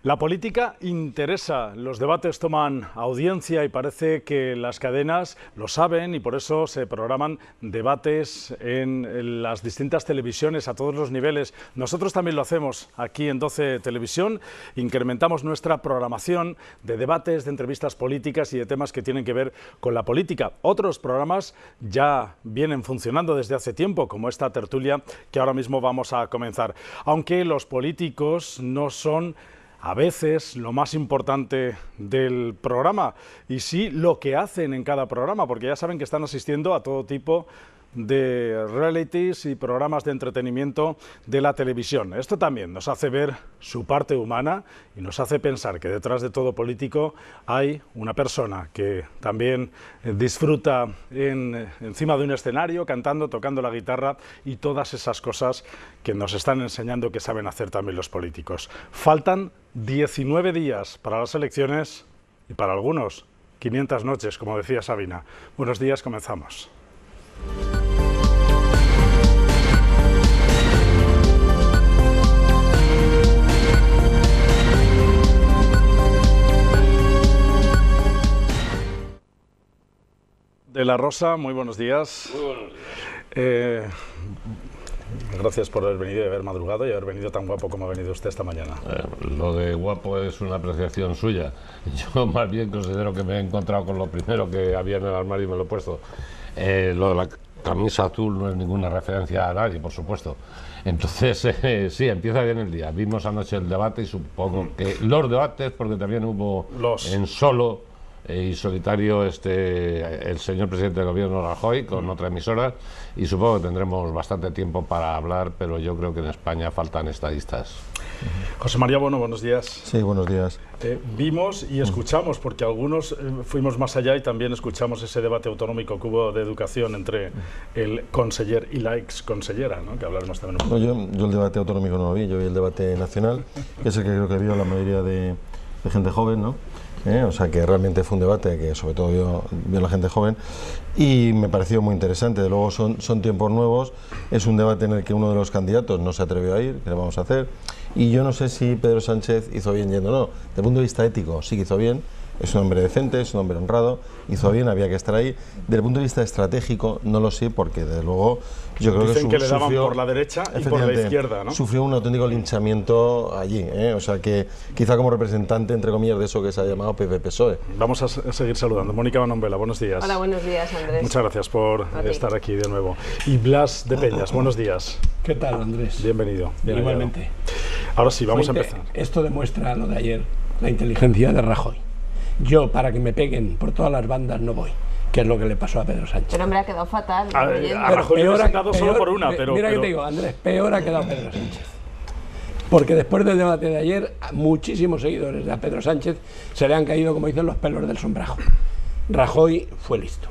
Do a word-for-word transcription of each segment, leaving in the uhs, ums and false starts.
La política interesa, los debates toman audiencia y parece que las cadenas lo saben y por eso se programan debates en las distintas televisiones a todos los niveles. Nosotros también lo hacemos aquí en doce Televisión, incrementamos nuestra programación de debates, de entrevistas políticas y de temas que tienen que ver con la política. Otros programas ya vienen funcionando desde hace tiempo, como esta tertulia que ahora mismo vamos a comenzar. Aunque los políticos no son a veces lo más importante del programa, y sí lo que hacen en cada programa, porque ya saben que están asistiendo a todo tipo de realities y programas de entretenimiento de la televisión. Esto también nos hace ver su parte humana y nos hace pensar que detrás de todo político hay una persona que también disfruta en, encima de un escenario, cantando, tocando la guitarra y todas esas cosas que nos están enseñando que saben hacer también los políticos. Faltan diecinueve días para las elecciones y para algunos quinientas noches, como decía Sabina. Buenos días, comenzamos. De la Rosa, muy buenos días. Muy buenos días. Eh, gracias por haber venido y haber madrugado y haber venido tan guapo como ha venido usted esta mañana. Eh, lo de guapo es una apreciación suya. Yo más bien considero que me he encontrado con lo primero que había en el armario y me lo he puesto. Eh, lo de la camisa azul no es ninguna referencia a nadie, por supuesto. Entonces, eh, sí, empieza bien el día. Vimos anoche el debate y supongo que los debates, porque también hubo los. en solo y solitario este el señor presidente del gobierno Rajoy con otra emisora, y supongo que tendremos bastante tiempo para hablar, pero yo creo que en España faltan estadistas. José María Bono, buenos días. Sí, buenos días. Eh, vimos y escuchamos, porque algunos eh, fuimos más allá y también escuchamos ese debate autonómico que hubo de educación entre el conseller y la ex consellera, ¿no? Que hablaremos también un poco. No, yo, yo el debate autonómico no lo vi, yo vi el debate nacional, que es el que creo que vio la mayoría de, de gente joven, ¿no? ¿Eh? O sea que realmente fue un debate que sobre todo vio, vio la gente joven y me pareció muy interesante. De luego son, son tiempos nuevos, es un debate en el que uno de los candidatos no se atrevió a ir, que le vamos a hacer, y yo no sé si Pedro Sánchez hizo bien yendo o no. Desde el punto de vista ético sí que hizo bien, es un hombre decente, es un hombre honrado, hizo bien, había que estar ahí. Desde el punto de vista estratégico no lo sé, porque desde luego yo creo Dicen que, que le daban sufrió, por la derecha y por la izquierda, ¿no? Sufrió un auténtico linchamiento allí, ¿eh? O sea que quizá como representante, entre comillas, de eso que se ha llamado P P P S O E. Vamos a seguir saludando. Mónica Manombela, buenos días. Hola, buenos días, Andrés. Muchas gracias por estar aquí de nuevo. Y Blas de Peñas, buenos días. ¿Qué tal, Andrés? Bienvenido. Bien Igualmente. Hallado. Ahora sí, vamos Fuente, a empezar. Esto demuestra lo de ayer, la inteligencia de Rajoy. Yo, para que me peguen por todas las bandas, no voy, que es lo que le pasó a Pedro Sánchez. Pero hombre, ha quedado fatal. A, a Rajoy le ha dado solo por una, pero... Mira pero... que te digo, Andrés, peor ha quedado Pedro Sánchez. Porque después del debate de ayer, a muchísimos seguidores de a Pedro Sánchez se le han caído, como dicen, los pelos del sombrajo. Rajoy fue listo.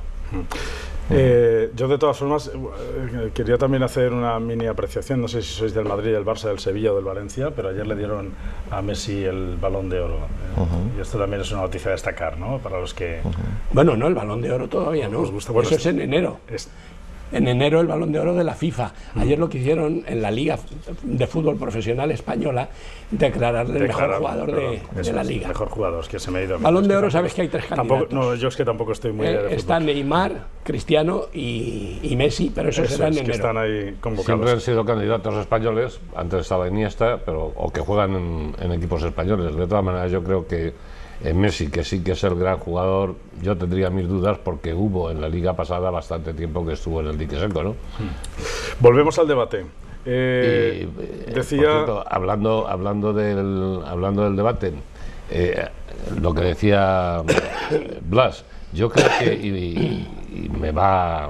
Eh, yo de todas formas eh, quería también hacer una mini apreciación, no sé si sois del Madrid, del Barça, del Sevilla o del Valencia, pero ayer le dieron a Messi el Balón de Oro, eh, uh-huh. y esto también es una noticia a destacar, ¿no? Para los que... Uh-huh. Bueno, no, el Balón de Oro todavía no, gusta, bueno, eso es en enero. Es... En enero el Balón de Oro de la FIFA. Ayer lo que hicieron en la Liga de Fútbol Profesional Española, declararle el mejor jugador de, de la Liga. Mejor jugador, que se me ha ido. Balón es de que Oro, tampoco, sabes que hay tres candidatos. Tampoco, no, yo es que tampoco estoy muy... Eh, de está Neymar, Cristiano y, y Messi, pero eso, eso será en es enero. Que están ahí convocados. Siempre han sido candidatos españoles, antes estaba Iniesta, pero, o que juegan en, en equipos españoles. De todas maneras, yo creo que en Messi, que sí que es el gran jugador, yo tendría mis dudas porque hubo en la liga pasada bastante tiempo que estuvo en el dique seco, ¿no? Volvemos al debate. Eh, y, decía... Por cierto, hablando, hablando, del, hablando del debate, eh, lo que decía Blas, yo creo que, y, y me va...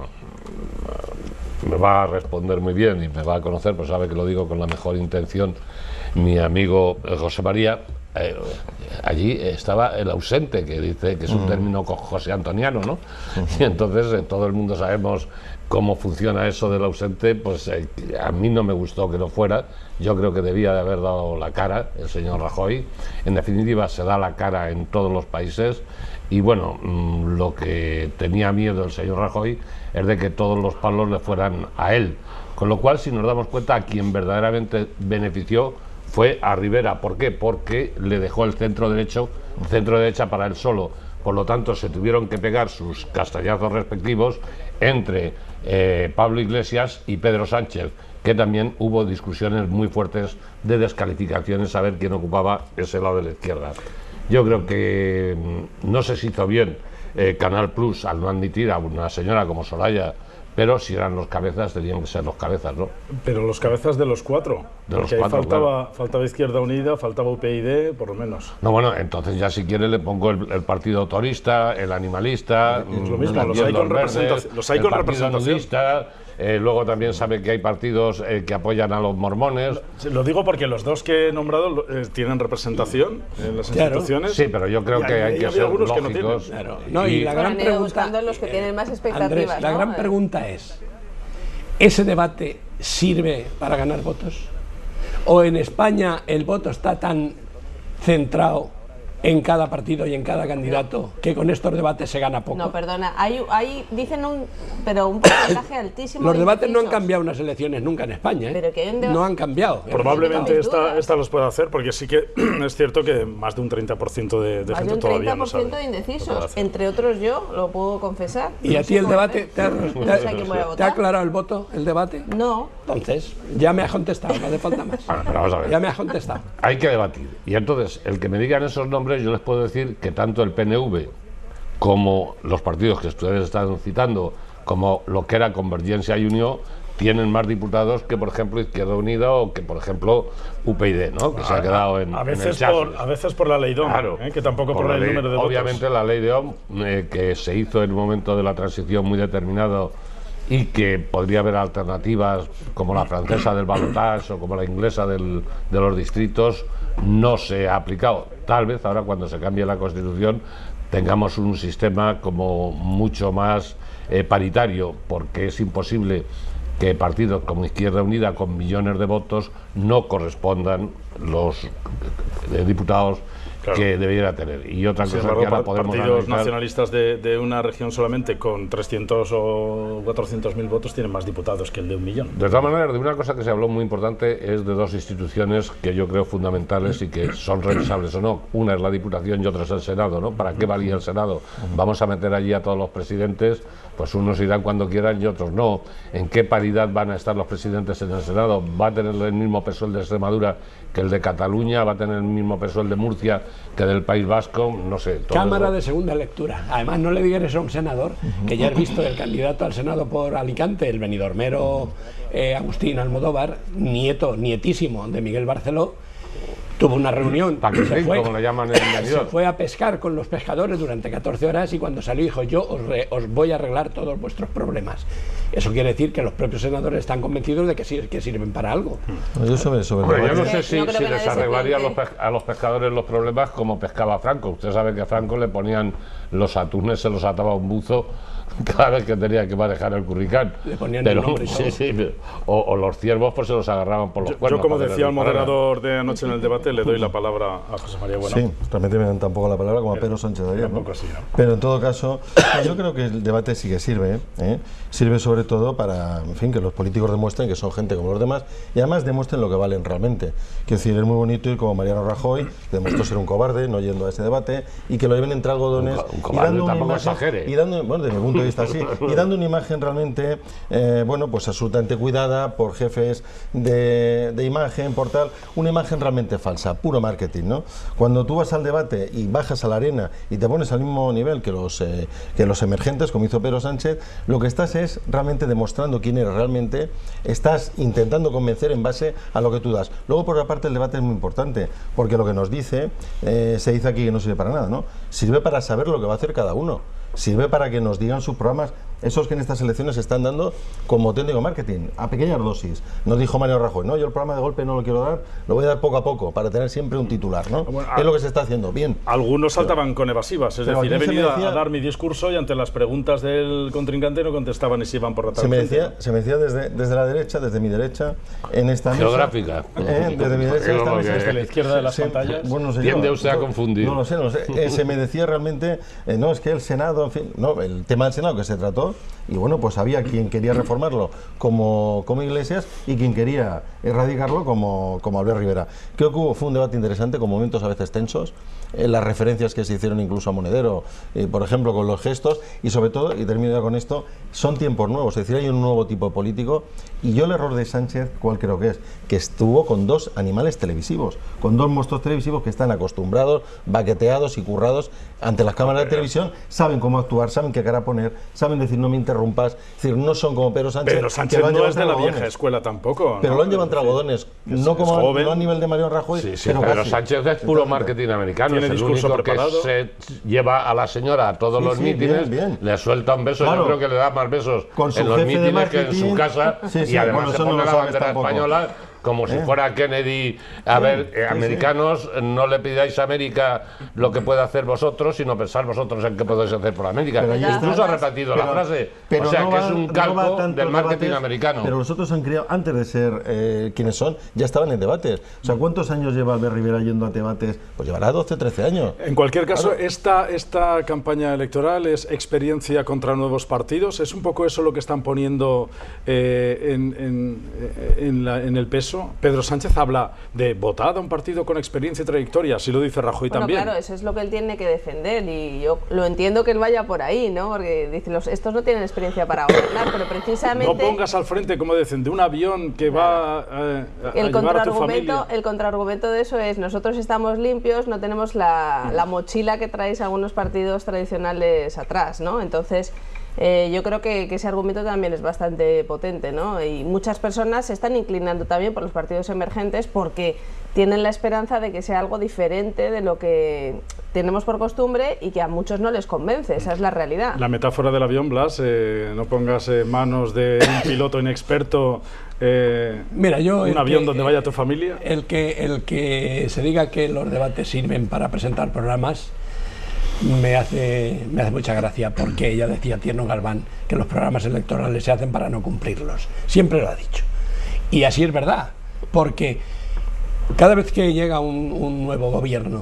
me va a responder muy bien y me va a conocer, pues sabe que lo digo con la mejor intención, mi amigo José María. Eh, allí estaba el ausente, que dice que es un término José Antoniano, ¿no? Y entonces eh, todo el mundo sabemos cómo funciona eso del ausente. Pues eh, a mí no me gustó que no fuera. Yo creo que debía de haber dado la cara el señor Rajoy. En definitiva, se da la cara en todos los países y bueno, mmm, lo que tenía miedo el señor Rajoy es de que todos los palos le fueran a él, con lo cual, si nos damos cuenta, a quien verdaderamente benefició fue a Rivera. ¿Por qué? Porque le dejó el centro derecho, centro derecha para él solo. Por lo tanto, se tuvieron que pegar sus castallazos respectivos entre eh, Pablo Iglesias y Pedro Sánchez, que también hubo discusiones muy fuertes de descalificaciones a ver quién ocupaba ese lado de la izquierda. Yo creo que no se hizo bien eh, Canal Plus al no admitir a una señora como Soraya, pero si eran los cabezas, tenían que ser los cabezas, ¿no? Pero los cabezas de los cuatro, de los porque cuatro, ahí faltaba, claro. faltaba Izquierda Unida, faltaba U P Y D, por lo menos. No, bueno, entonces ya si quiere le pongo el, el partido autorista, el animalista, Es lo mismo, el los hay con verdes, representación. Los hay el con partido representación. nudista, eh, luego también sabe que hay partidos eh, que apoyan a los mormones. Lo digo porque los dos que he nombrado eh, tienen representación en las Claro. instituciones. Sí, pero yo creo Y que hay- hay y que hay ser algunos que no lógicos. tienen. Claro. No, y la Bueno, gran han ido pregunta, buscando los que tienen más expectativas, Andrés, la ¿no? gran Eh. pregunta es, ¿ese debate sirve para ganar votos? ¿O en España el voto está tan centrado en cada partido y en cada candidato que con estos debates se gana poco? No, perdona, hay, hay dicen un, pero un porcentaje altísimo. Los de debates no han indecisos. cambiado unas elecciones nunca en España, ¿eh? Pero que hay un deba- No han cambiado. Probablemente Sin esta, dudas. esta los pueda hacer, porque sí que es cierto que más de un treinta por ciento de, de Más de gente un todavía treinta no por sabe. ciento de lo que puede indecisos, hacer. entre otros yo, lo puedo confesar. ¿Y No a sé ti el cómo debate hacer. te ha, No te ha- sé a quién voy a te ha votar. aclarado el voto, el debate? No, Entonces, ya me has contestado, no hace falta más. Bueno, pero vamos a ver. Ya me has contestado. Hay que debatir. Y entonces, el que me digan esos nombres, yo les puedo decir que tanto el P N V como los partidos que ustedes están citando, como lo que era Convergencia y Unión, tienen más diputados que, por ejemplo, Izquierda Unida o que, por ejemplo, U P Y D, ¿no? Que se ha quedado en, a en el veces chasis. por a veces por la ley D O M, Claro, ¿eh? que tampoco por, la el ley- número de obviamente votos. la ley de O M, eh, que se hizo en un momento de la transición muy determinado y que podría haber alternativas como la francesa del balotage o como la inglesa del, de los distritos, no se ha aplicado. Tal vez ahora, cuando se cambie la Constitución, tengamos un sistema como mucho más eh, paritario, porque es imposible que partidos como Izquierda Unida, con millones de votos, no correspondan los eh, diputados Claro. que debiera tener. Y otra Sin cosa embargo, que ahora pa- podemos partidos analizar, nacionalistas de, de una región solamente con trescientos o cuatrocientos mil votos tienen más diputados que el de un millón. de todas maneras, de una cosa que se habló muy importante es de dos instituciones que yo creo fundamentales y que son revisables o no. Una es la Diputación y otra es el Senado, ¿no? ¿Para qué valía el Senado? Vamos a meter allí a todos los presidentes, pues unos irán cuando quieran y otros no. ¿En qué paridad van a estar los presidentes en el Senado? ¿Va a tener el mismo peso el de Extremadura que el de Cataluña? ¿Va a tener el mismo peso el de Murcia que del País Vasco? No sé. todo Cámara eso. de segunda lectura. Además, no le digas eso a un senador, que ya has visto el candidato al Senado por Alicante, el benidormero eh, Agustín Almodóvar, nieto, nietísimo de Miguel Barceló, tuvo una reunión, Paquetín, se fue, como le llaman en se Benidorm. fue a pescar con los pescadores durante catorce horas y cuando salió dijo, yo os, re- os voy a arreglar todos vuestros problemas. Eso quiere decir que los propios senadores están convencidos de que, sir- que sirven para algo. Yo sobre, sobre Hombre, yo debate- no Es sé que si, no creo si que les nadie se arreglaría a los, plantee. pes- a los pescadores los problemas como pescaba Franco. Usted sabe que a Franco le ponían los atunes, se los ataba a un buzo cada vez que tenía que manejar el curricán. Le ponían Pero, el nombre y sí, todo. sí, pero- o, o los ciervos pues se los agarraban por los Yo, cuernos. yo, como para decía el hacer disparar. moderador de anoche en el debate, le doy la palabra a José María Bueno. Sí, realmente me dan tampoco la palabra como a Pedro Sánchez ayer, ¿no? Tampoco así, ¿no? Pero en todo caso, yo creo que el debate sí que sirve, ¿eh? Sirve sobre todo para, en fin, que los políticos demuestren que son gente como los demás y además demuestren lo que valen realmente. Quiero decir, es muy bonito ir como Mariano Rajoy, que demostró ser un cobarde, no yendo a ese debate, y que lo lleven entre algodones. Un co- un y cobarde, dando una tampoco imagen- exagere. Y dando, bueno, desde mi punto de vista sí, y dando una imagen realmente, eh, bueno, pues absolutamente cuidada por jefes de, de imagen, por tal, una imagen realmente falsa, puro marketing, ¿no? Cuando tú vas al debate y bajas a la arena y te pones al mismo nivel que los, eh, que los emergentes, como hizo Pedro Sánchez, lo que estás es realmente demostrando quién eres realmente, estás intentando convencer en base a lo que tú das. Luego, por otra parte, el debate es muy importante, porque lo que nos dice, eh, se dice aquí que no sirve para nada, ¿no? Sirve para saber lo que va a hacer cada uno. Sirve para que nos digan sus programas, esos que en estas elecciones se están dando como auténtico marketing, a pequeñas dosis. Nos dijo Mario Rajoy, no, yo el programa de golpe no lo quiero dar, lo voy a dar poco a poco, para tener siempre un titular, ¿no? Bueno, es a- lo que se está haciendo, bien. Algunos saltaban con evasivas, es pero decir, he aquí se venido me decía- a dar mi discurso y ante las preguntas del contrincante no contestaban y se iban por la Se me tangente. decía, se me decía desde, desde la derecha, desde mi derecha, en esta mesa... Geográfica. Eh, desde mi derecha, en esta Lo mesa, que- Desde la izquierda de las Sí, pantallas. bueno, no sé Tiende yo. usted a confundir. No lo sé, no lo sé. Eh, se me decía realmente, eh, no, es que el Senado, en fin, no, el tema del Senado que se trató, partido. Y bueno, pues había quien quería reformarlo como, como Iglesias y quien quería erradicarlo como, como Albert Rivera. Creo que hubo, fue un debate interesante, con momentos a veces tensos, eh, las referencias que se hicieron incluso a Monedero, eh, por ejemplo, con los gestos, y sobre todo, y termino ya con esto, son tiempos nuevos, es decir, hay un nuevo tipo político, y yo el error de Sánchez, ¿cuál creo que es? Que estuvo con dos animales televisivos, con dos monstruos televisivos que están acostumbrados, baqueteados y currados ante las cámaras de televisión, saben cómo actuar, saben qué cara poner, saben decir no me interrumpas, es decir, no son como Pedro Sánchez. Pedro Sánchez que no es de la vieja escuela tampoco, pero ¿no? lo han llevado entre algodones, no como joven. no a nivel de Mariano Rajoy, Sí, sí, pero Pedro casi. Sánchez es puro marketing americano, Tiene es el discurso único preparado. que se lleva a la señora a todos Sí, los sí, mítines, bien, bien. le suelta un beso, Claro. yo creo que le da más besos Con su en los jefe de mítines que en marketing. su casa, Sí, sí, y además bueno, se eso no pone lo la sabes bandera tampoco. española como si Eh. fuera Kennedy. A ver, eh, sí, sí. americanos, no le pidáis a América lo que puede hacer vosotros, sino pensar vosotros en qué podéis hacer por América. Pero ahí Incluso está. ha repetido la Pero- frase, pero o sea no que va- es un no calco va tanto del marketing debates, americano. Pero nosotros han criado, antes de ser eh, quienes son, ya estaban en debates. O sea, ¿cuántos años lleva Albert Rivera yendo a debates? Pues llevará doce, trece años. En cualquier caso, Claro. esta, esta campaña electoral es experiencia contra nuevos partidos. ¿Es un poco eso lo que están poniendo eh, en, en, en la- en el peso? Pedro Sánchez habla de votar a un partido con experiencia y trayectoria, así lo dice Rajoy Bueno, también. claro, eso es lo que él tiene que defender y yo lo entiendo que él vaya por ahí, ¿no? Porque dice, los, estos no tienen experiencia para gobernar, pero precisamente... No pongas al frente, como dicen, de un avión que va eh, a, a El llevar a tu contraargumento, familia. el contraargumento de eso es nosotros estamos limpios, no tenemos la, la mochila que traéis algunos partidos tradicionales atrás, ¿no? Entonces eh, yo creo que, que ese argumento también es bastante potente, ¿no? Y muchas personas se están inclinando también por los partidos emergentes porque tienen la esperanza de que sea algo diferente de lo que tenemos por costumbre y que a muchos no les convence, esa es la realidad. La metáfora del avión, Blas, eh, no pongas en manos de un piloto inexperto eh, Mira, yo un el avión que- donde vaya tu familia. El que, el que se diga que los debates sirven para presentar programas me hace, me hace mucha gracia, porque ella decía, Tierno Galván, que los programas electorales se hacen para no cumplirlos. Siempre lo ha dicho. Y así es verdad, porque cada vez que llega un, un nuevo gobierno,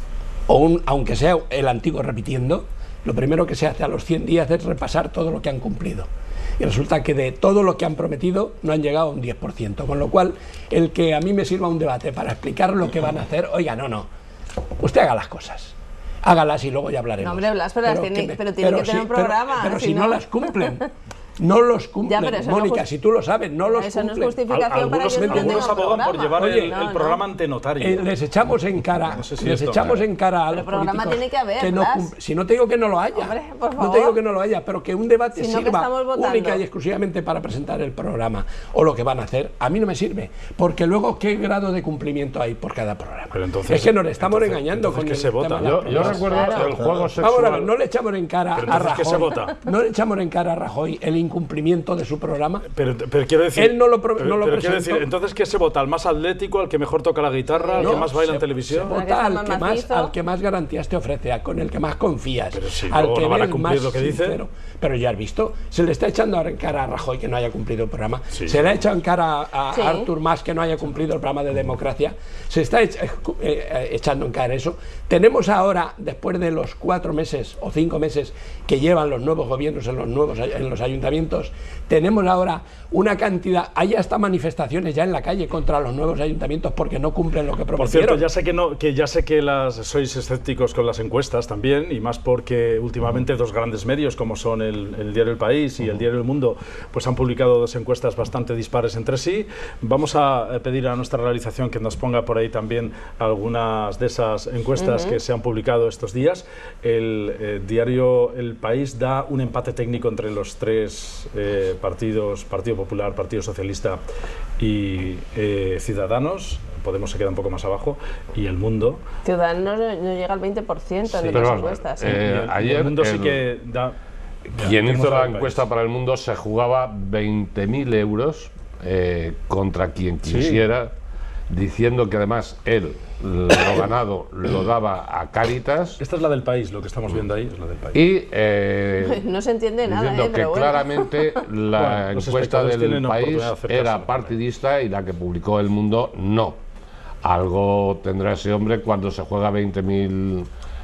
o un, aunque sea el antiguo repitiendo, lo primero que se hace a los cien días es repasar todo lo que han cumplido. Y resulta que de todo lo que han prometido no han llegado a un diez por ciento. Con lo cual, el que a mí me sirva un debate para explicar lo que van a hacer, oiga, no, no, usted haga las cosas. Hágalas y luego ya hablaremos. No, hombre, Blas, pero las tiene- me- pero tiene que tener un pero- programa, Pero, si si no, no- las cumplen. No los cumplen. Ya, pero eso no Mónica, jus- si tú lo sabes, no los Eso no es cumplen. justificación para Algunos, que no tengan algunos abogan por programa. llevar Oye, el, no, el no. programa ante notario. Eh, les echamos en cara, No sé si les esto- echamos en cara a Pero los programa políticos tiene que haber, que no Blas. cum- si no te digo que no lo haya, Hombre, por no te favor. digo que no lo haya, pero que un debate Si no, que sirva estamos votando. única y exclusivamente para presentar el programa o lo que van a hacer, a mí no me sirve, porque luego qué grado de cumplimiento hay por cada programa. Pero entonces- es que nos estamos entonces- engañando entonces, con ¿qué el se vota? tema de las Yo, yo programas. recuerdo Claro. el juego sexual. Vamos a ver, no le echamos en cara Pero a entonces, ¿qué Rajoy. se vota? No le echamos en cara a Rajoy el incumplimiento de su programa. Pero, pero quiero decir, Él no lo pro- pero- no lo pero quiero presentó. decir, entonces, ¿qué se vota? ¿Al más atlético, al que mejor toca la guitarra, al No, que más baila se- en televisión? se Al que vota está al más que más, macizo. al que más garantías te ofrece, a- con el que más confías, Pero si al luego que no van a ves cumplir más lo que dice. sincero. Pero ya has visto, se le está echando en cara a Rajoy que no haya cumplido el programa, Sí. se le ha echado en cara a, a Sí. Artur Mas que no haya cumplido el programa de democracia, se está ech- eh, eh, echando en cara eso. Tenemos ahora, después de los cuatro meses o cinco meses que llevan los nuevos gobiernos en los nuevos ay- en los ayuntamientos, tenemos ahora una cantidad, hay hasta manifestaciones ya en la calle contra los nuevos ayuntamientos porque no cumplen lo que Por prometieron. cierto, ya sé que no, que ya sé que las sois escépticos con las encuestas también, y más porque últimamente dos grandes medios como son el, el diario El País y el diario El Mundo, pues han publicado dos encuestas bastante dispares entre sí. Vamos a eh, pedir a nuestra realización que nos ponga por ahí también algunas de esas encuestas que se han publicado estos días. El eh, diario El País da un empate técnico entre los tres eh, partidos, Partido Popular, Partido Socialista y eh, Ciudadanos. Podemos se queda un poco más abajo, y El Mundo. Ciudadanos no, no llega al veinte por ciento en Sí, las pero encuestas. vamos, ¿eh? eh, Y el, ayer El Mundo sí el- que da... Quien tenemos hizo la al encuesta país. para El Mundo se jugaba veinte mil euros eh, contra quien quisiera, diciendo que además él lo ganado lo daba a Cáritas Esta es la del País, lo que estamos viendo ahí es la del País. y eh, No se entiende nada, diciendo ¿eh? que Pero bueno. claramente la Bueno, los encuesta espectadores del tienen País oportunidad de acercarse era también. partidista y la que publicó El Mundo no. Algo tendrá ese hombre cuando se juega veinte mil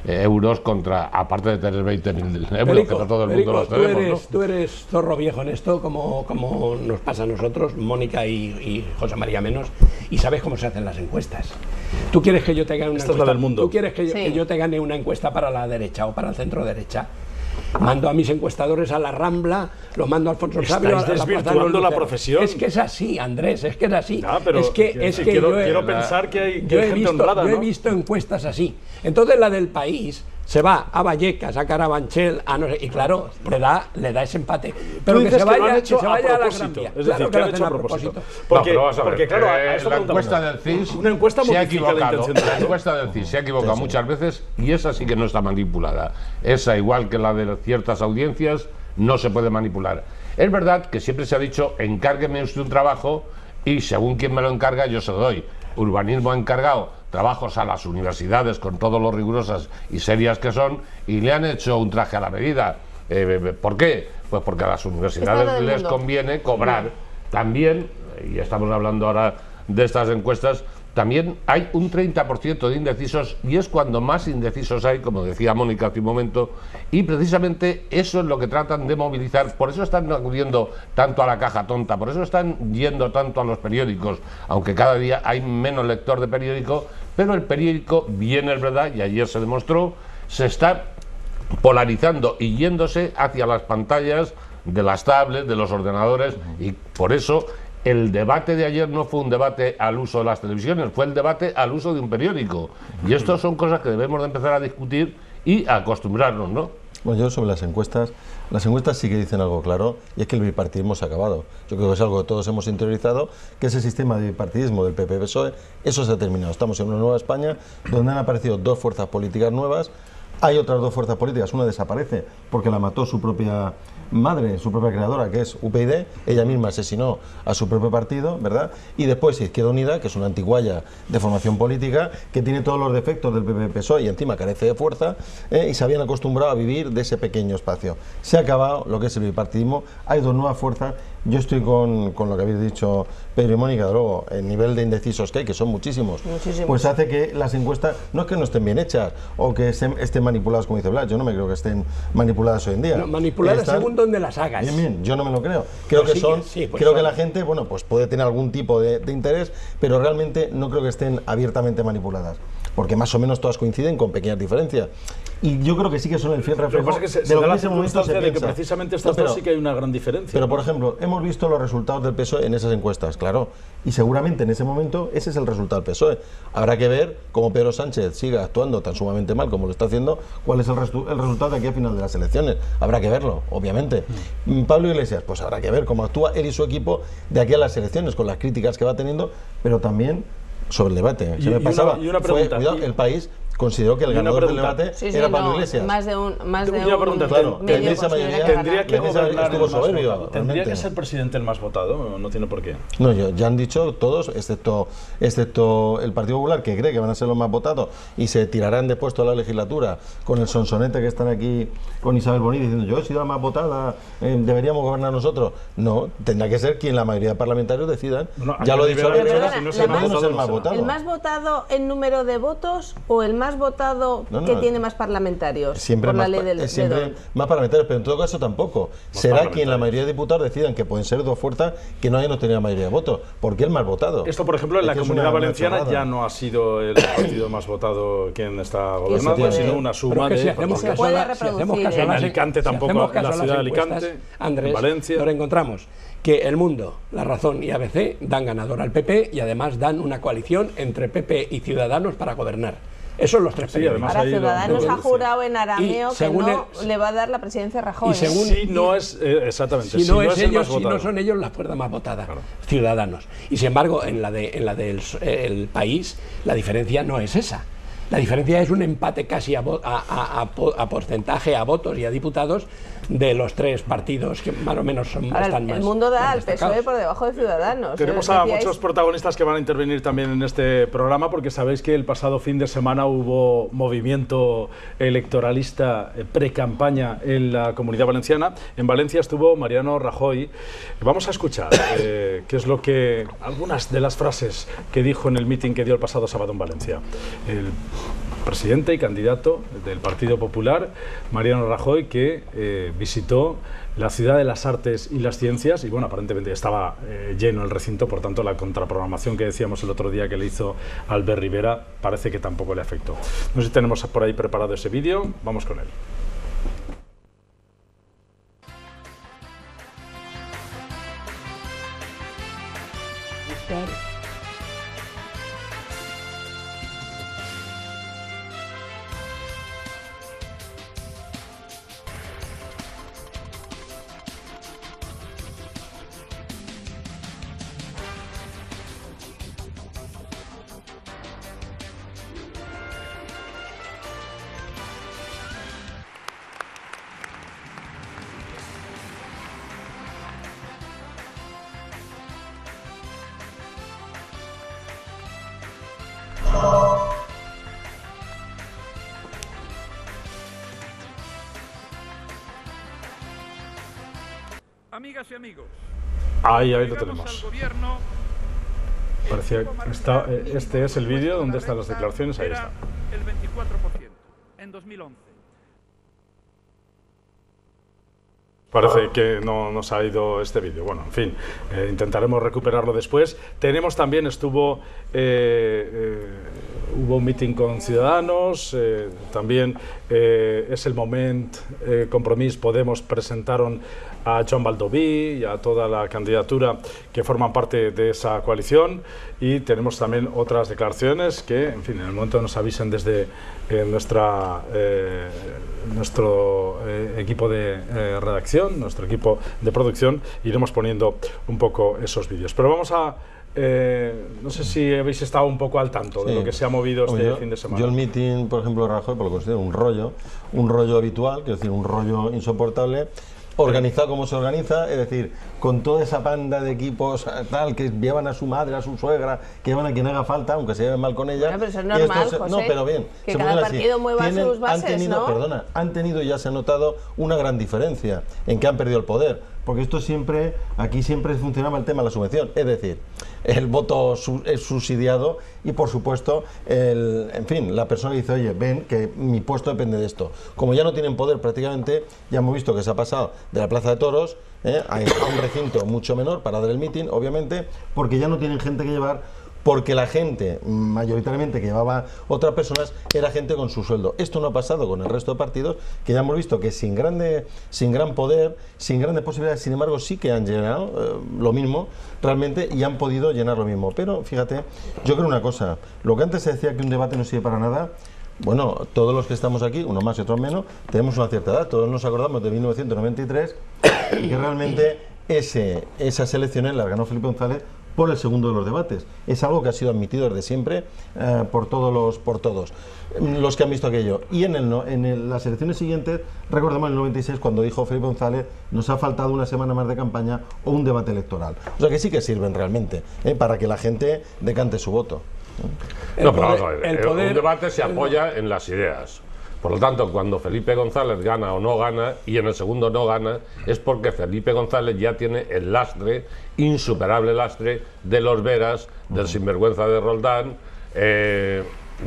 eh, euros contra, aparte de tener veinte mil euros, Perico, que no todo el Perico, mundo los tú tenemos, eres, ¿no? tú eres zorro viejo en esto, como, como nos pasa a nosotros, Mónica y, y José María menos, y sabes cómo se hacen las encuestas. ¿Tú quieres que yo te gane una Esta es encuesta? la del mundo. ¿Tú quieres que yo, Sí. que yo te gane una encuesta para la derecha o para el centro derecha? Mando a mis encuestadores a la Rambla, los mando a Alfonso Estáis Sabio, a la Plaza de los desvirtuando la Luceros. profesión. Es que es así, Andrés, es que es así. Ya, pero es que, que- es sí, que quiero, yo he- quiero pensar que hay, que yo hay he gente visto, honrada, yo he ¿no? visto encuestas así. Entonces la del País se va a Vallecas, a Carabanchel, a no sé, y claro, le da, le da ese empate. Pero que dices se que lo vaya, han hecho que se a vaya a la Gran propósito, Vía. es decir, Claro que lo han hacen hecho a propósito. No, Porque, pero vamos a ver, porque claro, a eh, eso la preguntamos. encuesta del C I S Una encuesta se ha modifica la equivocado. intención del La voto. encuesta del C I S se ha equivocado muchas veces y esa sí que no está manipulada. Esa, igual que la de ciertas audiencias, no se puede manipular. Es verdad que siempre se ha dicho, encárgueme usted un trabajo y según quien me lo encarga yo se lo doy. Urbanismo ha encargado trabajos a las universidades con todo lo rigurosas y serias que son y le han hecho un traje a la medida. Eh, ¿Por qué? Pues porque a las Está universidades todo el les mundo. conviene cobrar. También, y estamos hablando ahora de estas encuestas, también hay un treinta por ciento de indecisos y es cuando más indecisos hay, como decía Mónica hace un momento, y precisamente eso es lo que tratan de movilizar. Por eso están acudiendo tanto a la caja tonta, por eso están yendo tanto a los periódicos, aunque cada día hay menos lector de periódico, pero el periódico, bien es verdad, y ayer se demostró, se está polarizando y yéndose hacia las pantallas de las tablets, de los ordenadores, y por eso el debate de ayer no fue un debate al uso de las televisiones, fue el debate al uso de un periódico. Y esto son cosas que debemos de empezar a discutir y a acostumbrarnos, ¿no? Bueno, yo sobre las encuestas, las encuestas sí que dicen algo claro, y es que el bipartidismo se ha acabado. Yo creo que es algo que todos hemos interiorizado, que ese sistema de bipartidismo del P P P S O E, eso se ha terminado. Estamos en una nueva España, donde han aparecido dos fuerzas políticas nuevas. Hay otras dos fuerzas políticas, una desaparece porque la mató su propia madre, su propia creadora, que es U P YD, ella misma asesinó a su propio partido, ¿verdad? Y después Izquierda Unida, que es una antiguaya de formación política, que tiene todos los defectos del P P P S O E y encima carece de fuerza, ¿eh? Y se habían acostumbrado a vivir de ese pequeño espacio. Se ha acabado lo que es el bipartidismo, hay dos nuevas fuerzas. Yo estoy con, con lo que habéis dicho Pedro y Mónica, de luego, el nivel de indecisos que hay, que son muchísimos, Muchísimos. pues hace que las encuestas, no es que no estén bien hechas o que estén, estén manipuladas, como dice Blas, yo no me creo que estén manipuladas hoy en día. No, manipuladas Están- según donde las hagas. Bien, bien, yo no me lo creo. Creo Pues que sí, son, sí, pues creo son. que la gente, bueno, pues puede tener algún tipo de, de interés, pero realmente no creo que estén abiertamente manipuladas, porque más o menos todas coinciden con pequeñas diferencias. Y yo creo que sí que son el fiel Lo que reflejo pasa es que se, de se lo da que en la ese momento se circunstancia de que piensa. precisamente estas No, pero- dos sí que hay una gran diferencia. Pero, ¿no? por ejemplo, hemos visto los resultados del P S O E en esas encuestas, claro, y seguramente en ese momento ese es el resultado del P S O E. Habrá que ver cómo Pedro Sánchez siga actuando tan sumamente mal como lo está haciendo, cuál es el, restu- el resultado de aquí a final de las elecciones. Habrá que verlo, obviamente. Mm, Pablo Iglesias, pues habrá que ver cómo actúa él y su equipo de aquí a las elecciones, con las críticas que va teniendo, pero también sobre el debate. Y- Se me y una- pasaba, y una fue, pregunta, cuidado, y- el país consideró que el y una ganador del pregunta. debate Sí, sí, era Pablo no, Iglesias. más de un, más de Una un pregunta, claro, que medio en esa considera mayoría que Tendría gana. que Iglesias gobernar estuvo el más soberbio, votado. Tendría realmente. que ser presidente el más votado, no tiene por qué. No, yo- ya han dicho todos, excepto, excepto el Partido Popular, que cree que van a ser los más votados y se tirarán de puesto a la legislatura con el sonsonete que están aquí con Isabel Boní diciendo yo he sido la más votada, eh, deberíamos gobernar nosotros. No, tendrá que ser quien la mayoría de parlamentarios decidan. Bueno, ya a lo he nivel dicho ahora, nacional, Rivera, si no es que el puede más no ser el votado, más no será. votado. ¿El más votado en número de votos o el más votado No, no, que tiene más parlamentarios Siempre, por la más, ley pa- del es siempre de Don? más parlamentarios, pero en todo caso tampoco. Será quien la mayoría de diputados decidan que pueden ser dos fuerzas que no hayan obtenido la mayoría de votos, porque el más votado. Esto, por ejemplo, en Es la que es Comunidad una- una Valenciana chorrada. ya no ha sido el partido más votado quien está gobernando, Efectivamente. sino una Pero suma es que de si hacemos partidos. caso a Puede la- si hacemos reproducir, caso a En las- Alicante si tampoco, hacemos en caso la a las ciudad de encuestas, Alicante, Andrés, en Valencia. nos encontramos que El Mundo, La Razón y A B C dan ganador al P P y además dan una coalición entre P P y Ciudadanos para gobernar. Esos son los tres Sí, periódicos. además Ahora ahí lo- Ciudadanos lo ha dice. jurado en arameo Y que según no el- le va a dar la presidencia a Rajoy. Y ¿eh? según- Si no es, eh, exactamente, Si no, es el ellos, más si votado. no son ellos la fuerza más votada, Claro. Ciudadanos. Y sin embargo, en la de en la del el país, la diferencia no es esa. La diferencia es un empate casi a, vo- a, a- a po- a porcentaje, a votos y a diputados de los tres partidos que más o menos son Ahora, están el, más el mundo da más al P S O E destacados. por debajo de Ciudadanos. Tenemos Eh, a decíais- muchos protagonistas que van a intervenir también en este programa porque sabéis que el pasado fin de semana hubo movimiento electoralista eh, pre-campaña en la Comunidad Valenciana. En Valencia estuvo Mariano Rajoy. Vamos a escuchar eh, qué es lo que algunas de las frases que dijo en el mitin que dio el pasado sábado en Valencia. El presidente y candidato del Partido Popular, Mariano Rajoy, que eh, visitó la Ciudad de las Artes y las Ciencias y bueno, aparentemente estaba eh, lleno el recinto, por tanto la contraprogramación que decíamos el otro día que le hizo Albert Rivera parece que tampoco le afectó. No sé si tenemos por ahí preparado ese vídeo, vamos con él. Amigas y amigos, ahí, ahí lo tenemos. Parecía, está, este es el vídeo donde están las declaraciones, ahí está. El veinticuatro por ciento en dos mil once. Parece que no nos ha ido este vídeo. Bueno, en fin, eh, intentaremos recuperarlo después. Tenemos también, estuvo, eh, eh, hubo un meeting con Ciudadanos, eh, también eh, es el momento, eh, Compromís, Podemos presentaron a Joan Baldoví y a toda la candidatura que forman parte de esa coalición, y tenemos también otras declaraciones que, en fin, en el momento nos avisen desde eh, nuestra, eh, nuestro eh, equipo de eh, redacción, nuestro equipo de producción, iremos poniendo un poco esos vídeos. Pero vamos a... Eh, no sé si habéis estado un poco al tanto sí. de lo que se ha movido este yo, fin de semana. Yo el meeting, por ejemplo, de Rajoy, pues lo considero un rollo, un rollo habitual, quiero decir, un rollo insoportable, organizado como se organiza, es decir, con toda esa banda de equipos tal que llevan a su madre, a su suegra, que llevan a quien haga falta, aunque se lleven mal con ella. Bueno, pero eso es normal, se, José, no, pero bien, que se cada partido así. mueva Tienen, sus bases, han tenido, ¿no? Perdona, han tenido y ya se ha notado una gran diferencia en que han perdido el poder, porque esto siempre, aquí siempre funcionaba el tema de la subvención, es decir, el voto su, es subsidiado y por supuesto, el, en fin, la persona dice, oye, ven que mi puesto depende de esto. Como ya no tienen poder prácticamente, ya hemos visto que se ha pasado de la Plaza de Toros eh, a un recinto mucho menor para dar el meeting, obviamente, porque ya no tienen gente que llevar, porque la gente, mayoritariamente que llevaba otras personas, era gente con su sueldo. Esto no ha pasado con el resto de partidos, que ya hemos visto que sin grande, sin gran poder, sin grandes posibilidades, sin embargo sí que han llenado eh, lo mismo realmente y han podido llenar lo mismo. Pero fíjate, yo creo una cosa, lo que antes se decía que un debate no sirve para nada, bueno, todos los que estamos aquí, unos más y otros menos, tenemos una cierta edad, todos nos acordamos de mil novecientos noventa y tres, y que realmente ese, esas elecciones las ganó Felipe González por el segundo de los debates. Es algo que ha sido admitido desde siempre eh, por todos los por todos los que han visto aquello. Y en, el, en el, las elecciones siguientes, recordemos el noventa y seis, cuando dijo Felipe González, nos ha faltado una semana más de campaña o un debate electoral. O sea que sí que sirven realmente eh, para que la gente decante su voto. No, pero vamos a ver, el poder, un debate se apoya en las ideas. Por lo tanto, cuando Felipe González gana o no gana, y en el segundo no gana, es porque Felipe González ya tiene el lastre, insuperable lastre, de los Veras, del sinvergüenza de Roldán, eh,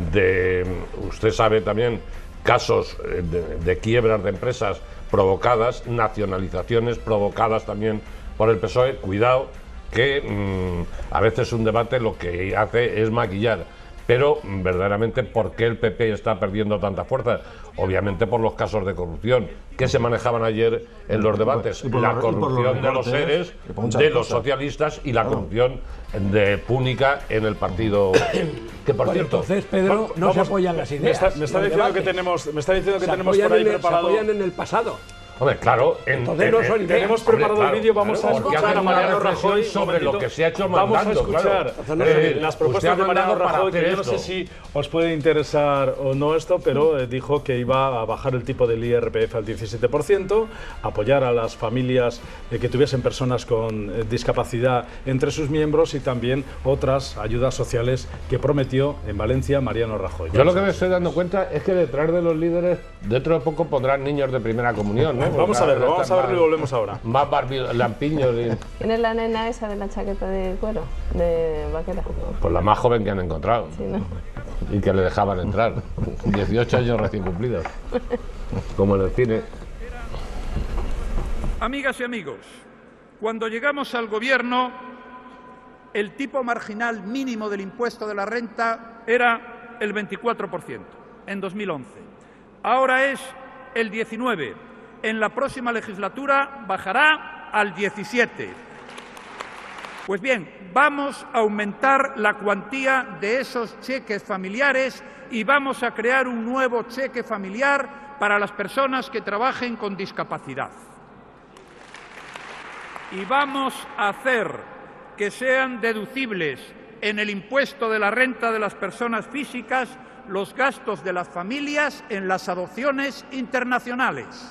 de, usted sabe también, casos de, de quiebras de empresas provocadas, nacionalizaciones provocadas también por el P S O E. Cuidado, que mmm, a veces un debate lo que hace es maquillar. Pero verdaderamente, ¿por qué el P P está perdiendo tanta fuerza? Obviamente por los casos de corrupción que se manejaban ayer en los debates. La corrupción de los seres, de los socialistas y la corrupción de Púnica en el partido. Que por cierto, entonces, Pedro, no se apoyan las ideas. Me está, me está diciendo que tenemos, me está diciendo que se tenemos por ahí el, preparado. Se apoyan en el pasado. Hombre, claro, en, entonces no son tenemos preparado hombre, claro, el vídeo, vamos claro, a escuchar a Mariano Rajoy sobre lo que se ha hecho mandando. Vamos a escuchar claro. eh, las propuestas de Mariano Rajoy, que yo no esto. sé si os puede interesar o no esto, pero eh, dijo que iba a bajar el tipo del I R P F al diecisiete por ciento, apoyar a las familias eh, que tuviesen personas con eh, discapacidad entre sus miembros y también otras ayudas sociales que prometió en Valencia Mariano Rajoy. Yo lo que me estoy dando cuenta es que detrás de los líderes, dentro de poco pondrán niños de primera comunión, ¿no? Vamos a verlo, vamos a verlo y volvemos ahora. Más lampiños. Y... ¿Quién es la nena esa de la chaqueta de cuero? De vaquera. Pues la más joven que han encontrado. Sí, ¿no? y que le dejaban entrar. dieciocho años recién cumplidos, como en el cine. Amigas y amigos, cuando llegamos al gobierno, el tipo marginal mínimo del impuesto de la renta era el veinticuatro por ciento en dos mil once. Ahora es el diecinueve por ciento. En la próxima legislatura bajará al diecisiete por ciento. Pues bien, vamos a aumentar la cuantía de esos cheques familiares y vamos a crear un nuevo cheque familiar para las personas que trabajen con discapacidad. Y vamos a hacer que sean deducibles en el impuesto de la renta de las personas físicas los gastos de las familias en las adopciones internacionales.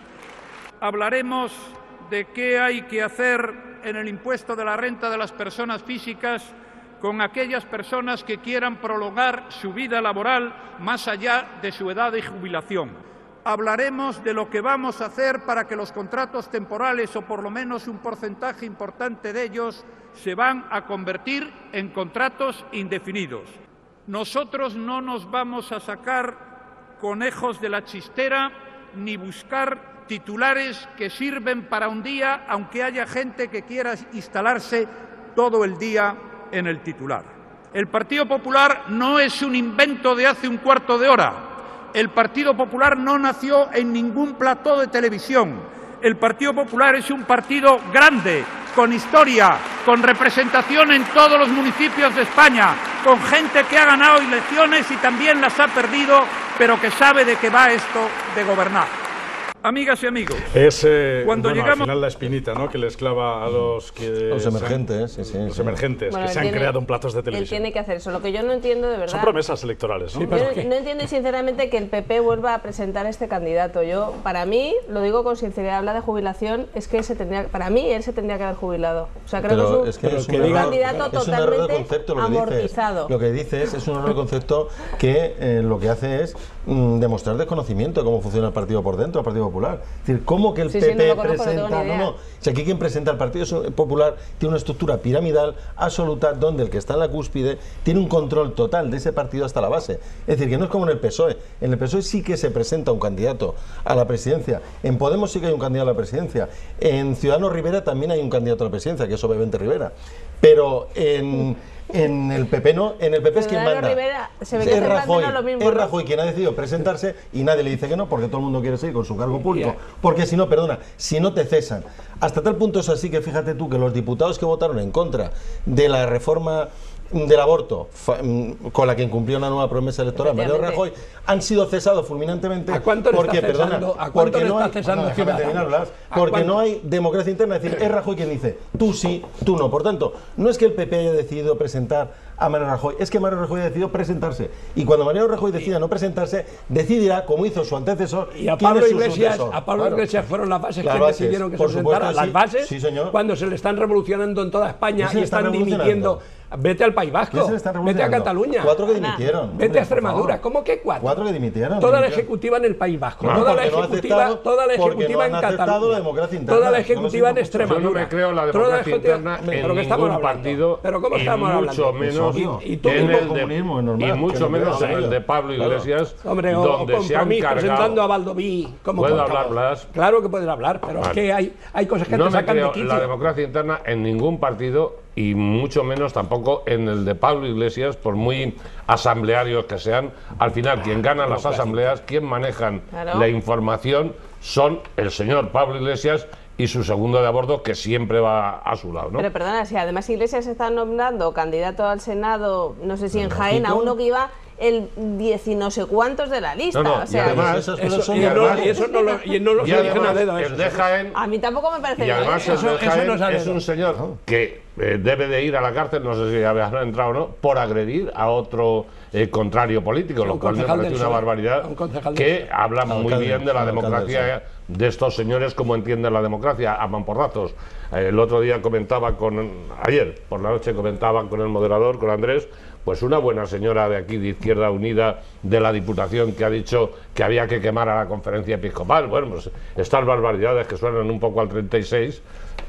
Hablaremos de qué hay que hacer en el impuesto de la renta de las personas físicas con aquellas personas que quieran prolongar su vida laboral más allá de su edad de jubilación. Hablaremos de lo que vamos a hacer para que los contratos temporales, o por lo menos un porcentaje importante de ellos, se van a convertir en contratos indefinidos. Nosotros no nos vamos a sacar conejos de la chistera ni buscar titulares que sirven para un día, aunque haya gente que quiera instalarse todo el día en el titular. El Partido Popular no es un invento de hace un cuarto de hora. El Partido Popular no nació en ningún plató de televisión. El Partido Popular es un partido grande, con historia, con representación en todos los municipios de España, con gente que ha ganado elecciones y también las ha perdido, pero que sabe de qué va esto de gobernar. Amigas y amigos, es eh, cuando bueno, llegamos... al final la espinita, ¿no?, que les clava a los que los emergentes, sí, sí, los sí. emergentes Bueno, que se han tiene, creado en platos de televisión. Él tiene que hacer eso. Lo que yo no entiendo de verdad. Son promesas electorales, ¿no? Sí, pero Yo no entiendo sinceramente que el P P vuelva a presentar este candidato. Yo, para mí, lo digo con sinceridad, habla de jubilación, es que se tendría, para mí él se tendría que haber jubilado. O sea, creo Pero que es un, es, que es un, un error, candidato es un error de totalmente concepto lo que amortizado. Dices. Lo que dices es un error de concepto que eh, lo que hace es mm, demostrar desconocimiento de cómo funciona el partido por dentro, el Partido Popular. Es decir, cómo que el Sí, P P sí, no lo conozco, no presenta... tengo ni No, idea. no, si aquí quien presenta el Partido Popular tiene una estructura piramidal absoluta donde el que está en la cúspide tiene un control total de ese partido hasta la base. Es decir, que no es como en el P S O E. En el P S O E sí que se presenta un candidato a la presidencia. En Podemos sí que hay un candidato a la presidencia. En Ciudadanos Rivera también hay un candidato a la presidencia, que es obviamente Rivera. Pero en... En el P P no, en el P P es quien manda. Rivera, se ve que es está Rajoy, planteando lo mismo, es ¿no? Rajoy quien ha decidido presentarse y nadie le dice que no, porque todo el mundo quiere seguir con su cargo público. Porque si no, perdona, si no te cesan. Hasta tal punto es así que fíjate tú que los diputados que votaron en contra de la reforma del aborto, con la que incumplió una nueva promesa electoral Mariano Rajoy, han sido cesados fulminantemente. ¿A cuánto le porque, está perdona, cesando? ¿A cuánto porque le no está hay, cesando no, déjame Ciudadanos? terminar, Blas, ¿A porque cuánto? no hay democracia interna, es decir, es Rajoy quien dice tú sí, tú no. Por tanto, no es que el P P haya decidido presentar a Mariano Rajoy, es que Mariano Rajoy ha decidido presentarse. Y cuando Mariano Rajoy decida no presentarse, decidirá, como hizo su antecesor, Y a quién Pablo es su Iglesias, sucesor. a Pablo Claro. Iglesias fueron las bases Las que bases, decidieron que se por presentara. supuesto, Las sí. bases, Sí, señor. cuando se le están revolucionando en toda España ¿Quién se y le está están dimitiendo. revolucionando? Vete al País Vasco, ¿Quién se le está vete a revolucionando? Cataluña, Cuatro que dimitieron. vete hombre, a Extremadura. por favor. ¿Cómo que cuatro? Cuatro que dimitieron. Toda la dimitieron. ejecutiva en el País Vasco, No, toda la porque no ha ejecutiva, aceptado- toda la porque ejecutiva no en han aceptado Cataluña, la democracia interna. toda la Yo no sé ejecutiva en mucho. Extremadura. Yo no me creo la Toda democracia ejecutiva- interna ¿Pero en qué estamos ningún hablando? partido ¿Pero cómo y estamos mucho hablando? menos obvio. Y tú en mismo el de, comunismo, es normal, y que mucho no menos creo en el en de ello. Pablo Claro. Iglesias, Hombre, o, o donde se han Compromís presentando a cargado. Baldoví como ¿Puedo portavoz. hablar, Blas? Claro que puedes hablar, pero Vale. es que hay, hay cosas que No te me sacan de creo quicio. la democracia interna en ningún partido y mucho menos tampoco en el de Pablo Iglesias, por muy asamblearios que sean. Al final, quien gana las asambleas, quien manejan Claro. la información, son el señor Pablo Iglesias y su segundo de a bordo, que siempre va a su lado, ¿no? Pero perdona, si además Iglesias está nombrando candidato al Senado, no sé si en Jaén, a uno que iba el diez y no sé cuántos de la lista. No, no, o y sea, además- Esas Eso, cosas son y, no, normales. y eso no lo, y no lo Y eligen a además, dedo. el eso. de Jaén, a mí tampoco me parece y bien. además ¿eh? el de Eso- eso Jaén no es a es dedo. un señor que eh, debe de ir a la cárcel, no sé si habrá entrado o no, por agredir a otro eh, contrario político, Sí, lo un cual me concejal parece del una P S O E, barbaridad, un concejal del que P S O E. habla muy Alcalde, bien de la alcalde, democracia de estos señores, como entienden la democracia, a mamporrazos. Eh, el otro día comentaba con, ayer por la noche comentaba con el moderador, con Andrés, pues una buena señora de aquí, de Izquierda Unida, de la Diputación, que ha dicho que había que quemar a la conferencia episcopal. Bueno, pues estas barbaridades que suenan un poco al treinta y seis,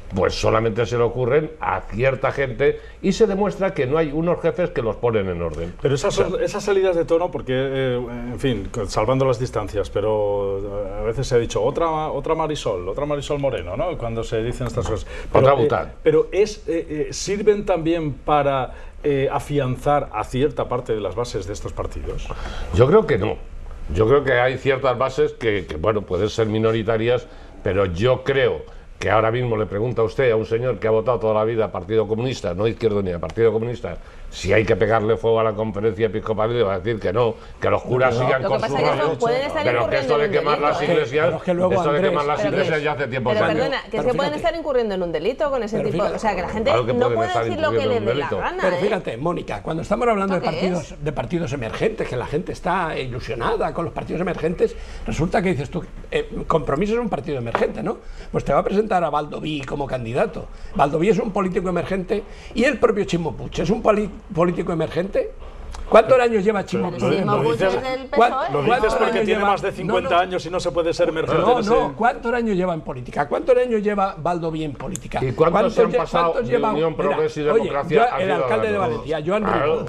pues solamente se le ocurren a cierta gente y se demuestra que no hay unos jefes que los ponen en orden. Pero esas, son, o sea, esas salidas de tono, porque, eh, en fin, salvando las distancias, pero a veces se ha dicho otra otra Marisol, otra Marisol Moreno, ¿no? Cuando se dicen estas cosas. Pero, otra Bután. Eh, pero es, eh, eh, ¿sirven también para eh, afianzar a cierta parte de las bases de estos partidos? Yo creo que no. Yo creo que hay ciertas bases que, que bueno, pueden ser minoritarias, pero yo creo que ahora mismo le pregunta a usted a un señor que ha votado toda la vida a Partido Comunista, no Izquierda ni a Partido Comunista, si hay que pegarle fuego a la conferencia episcopal, le va a decir que no, que los curas no, sigan con su rollo, pero que esto de quemar las iglesias, es que luego, esto Andrés, de quemar las iglesias ya hace tiempo. Pero años. perdona, que pero es que fíjate, pueden estar incurriendo en un delito con ese tipo, fíjate, o sea, que la gente claro que no puede estar decir lo que le dé la gana. Pero ¿eh? fíjate, Mónica, cuando estamos hablando de ¿Qué partidos, es? de partidos emergentes, que la gente está ilusionada con los partidos emergentes, resulta que dices tú, eh, Compromís es un partido emergente, ¿no? Pues te va a presentar a Baldoví como candidato. Baldoví es un político emergente y el propio Chimo Puig es un político emergente. ¿Cuántos años lleva Chimo Puig? Lo, lo dices, lo dices porque tiene lleva? más de cincuenta no, no. años y no se puede ser emergente. No, ese... no, ¿cuántos años lleva en política? ¿Cuántos años lleva Baldoví en política? ¿Y cuántos se han pasado de lleva? Unión Progreso y Mira, Democracia? oye, el alcalde de Valencia, Joan Ribó.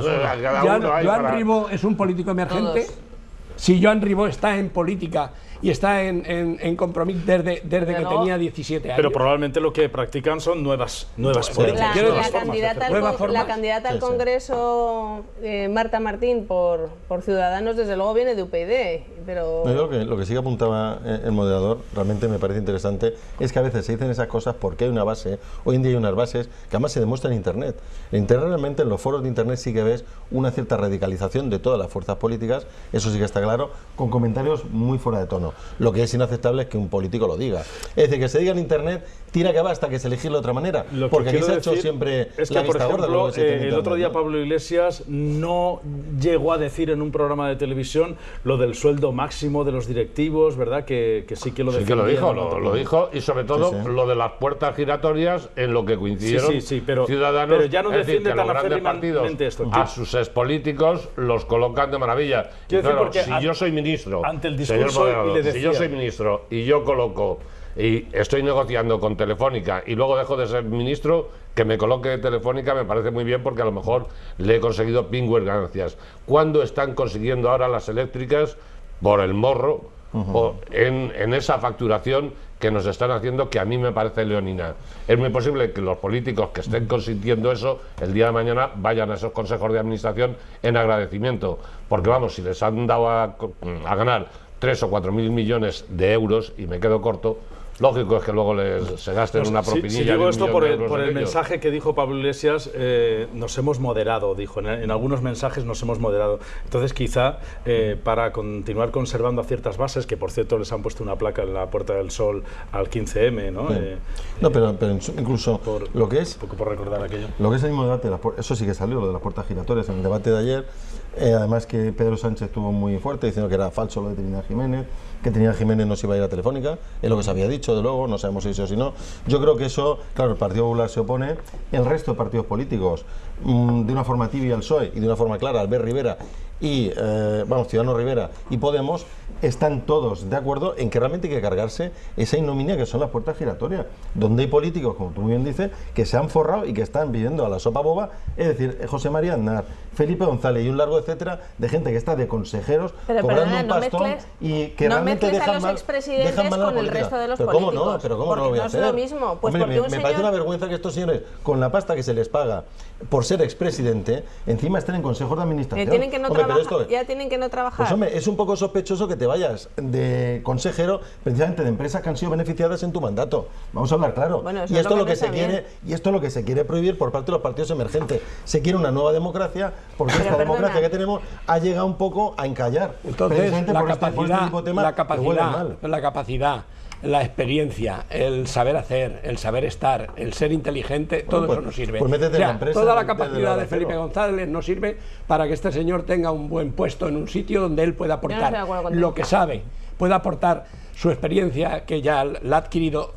Joan, Joan Ribó es un político emergente. Todos. Si Joan Ribó está en política y está en, en, en Compromís desde, desde que no. tenía diecisiete años. Pero probablemente lo que practican son nuevas, nuevas la, políticas. La, nuevas la, candidata al, nuevas la candidata al sí, Congreso, eh, Marta Martín, por, por Ciudadanos, desde luego viene de U P Y D. Pero... No, yo lo, que, lo que sí que apuntaba el moderador, realmente me parece interesante, es que a veces se dicen esas cosas porque hay una base, hoy en día hay unas bases que además se demuestran en Internet. En Internet realmente, en los foros de Internet sí que ves una cierta radicalización de todas las fuerzas políticas, eso sí que está claro, con comentarios muy fuera de tono. Lo que es inaceptable es que un político lo diga. Es decir, que se diga en Internet, tira que va hasta que se elegir de otra manera, lo porque aquí se ha decir hecho siempre es que, la por vista ejemplo, gorda. Que se eh, el Internet, otro día ¿no? Pablo Iglesias no llegó a decir en un programa de televisión lo del sueldo máximo de los directivos, ¿verdad? Que, que sí que lo Sí que lo dijo, ¿no? lo, lo dijo, y sobre todo sí, sí. lo de las puertas giratorias en lo que coincidieron sí, sí, sí, pero, Ciudadanos, pero ya no es decir, defiende que tan los grandes partidos esto. a sus expolíticos los colocan de maravilla. Quiero claro, decir, si porque yo soy ministro, ante el señor discurso moderador, y le decía, si yo soy ministro y yo coloco y estoy negociando con Telefónica y luego dejo de ser ministro, que me coloque Telefónica me parece muy bien porque a lo mejor le he conseguido pingües ganancias. ¿Cuándo están consiguiendo ahora las eléctricas por el morro uh-huh. o en, en esa facturación que nos están haciendo, que a mí me parece leonina? Es muy posible que los políticos que estén consintiendo eso el día de mañana vayan a esos consejos de administración en agradecimiento, porque vamos, si les han dado a, a ganar tres o cuatro mil millones de euros y me quedo corto, lógico es que luego les, se gasten no, una si, propinilla. Si digo esto por el, por el ellos. mensaje que dijo Pablo Iglesias, eh, nos hemos moderado, dijo, en, en algunos mensajes nos hemos moderado. Entonces quizá eh, para continuar conservando a ciertas bases, que por cierto les han puesto una placa en la Puerta del Sol al quince eme, ¿no? Sí. Eh, no, pero, pero incluso por, lo que es... Un poco por recordar aquello. Lo que es el mismo debate, eso sí que salió, lo de las puertas giratorias en el debate de ayer, eh, además que Pedro Sánchez estuvo muy fuerte diciendo que era falso lo de Trinidad Jiménez, que Trinidad Jiménez no se iba a ir a Telefónica, es lo que se había dicho, de luego, no sabemos si sí o si no. Yo creo que eso, claro, el Partido Popular se opone, el resto de partidos políticos, mmm, de una forma tibia al P S O E y de una forma clara Albert Rivera y, eh, vamos, Ciudadanos Rivera y Podemos, están todos de acuerdo en que realmente hay que cargarse esa ignominia que son las puertas giratorias, donde hay políticos, como tú muy bien dices, que se han forrado y que están pidiendo a la sopa boba, es decir, José María Aznar, Felipe González y un largo etcétera de gente que está de consejeros pero, cobrando perdona, un no pastón mezcles, y que no realmente mezcles dejan a los mal, expresidentes dejan mal a la con el política. resto de los pero políticos. ¿cómo no? Pero ¿cómo no lo voy a no hacer? es lo mismo. Pues Hombre, porque me, un me señor... parece una vergüenza que estos señores, con la pasta que se les paga por ser expresidente, encima estén en consejos de administración. Ya tienen que no, hombre, trabaja, esto, ya tienen que no trabajar. Pues hombre, es un poco sospechoso que te vayas de consejero precisamente de empresas que han sido beneficiadas en tu mandato. Vamos a hablar claro. Bueno, y esto es lo que que se quiere y esto es lo que se quiere prohibir por parte de los partidos emergentes. Se quiere una nueva democracia porque pero esta perdona. democracia que tenemos ha llegado un poco a encallar. Entonces, la por capacidad, este, por este tipo de temas la capacidad, mal. la capacidad, la experiencia, el saber hacer, el saber estar, el ser inteligente, todo bueno, pues, eso no sirve. Pues métete o sea, en la empresa, toda la desde capacidad la de Felipe González no sirve para que este señor tenga un buen puesto en un sitio donde él pueda aportar no lo que que sabe, pueda aportar su experiencia que ya la ha adquirido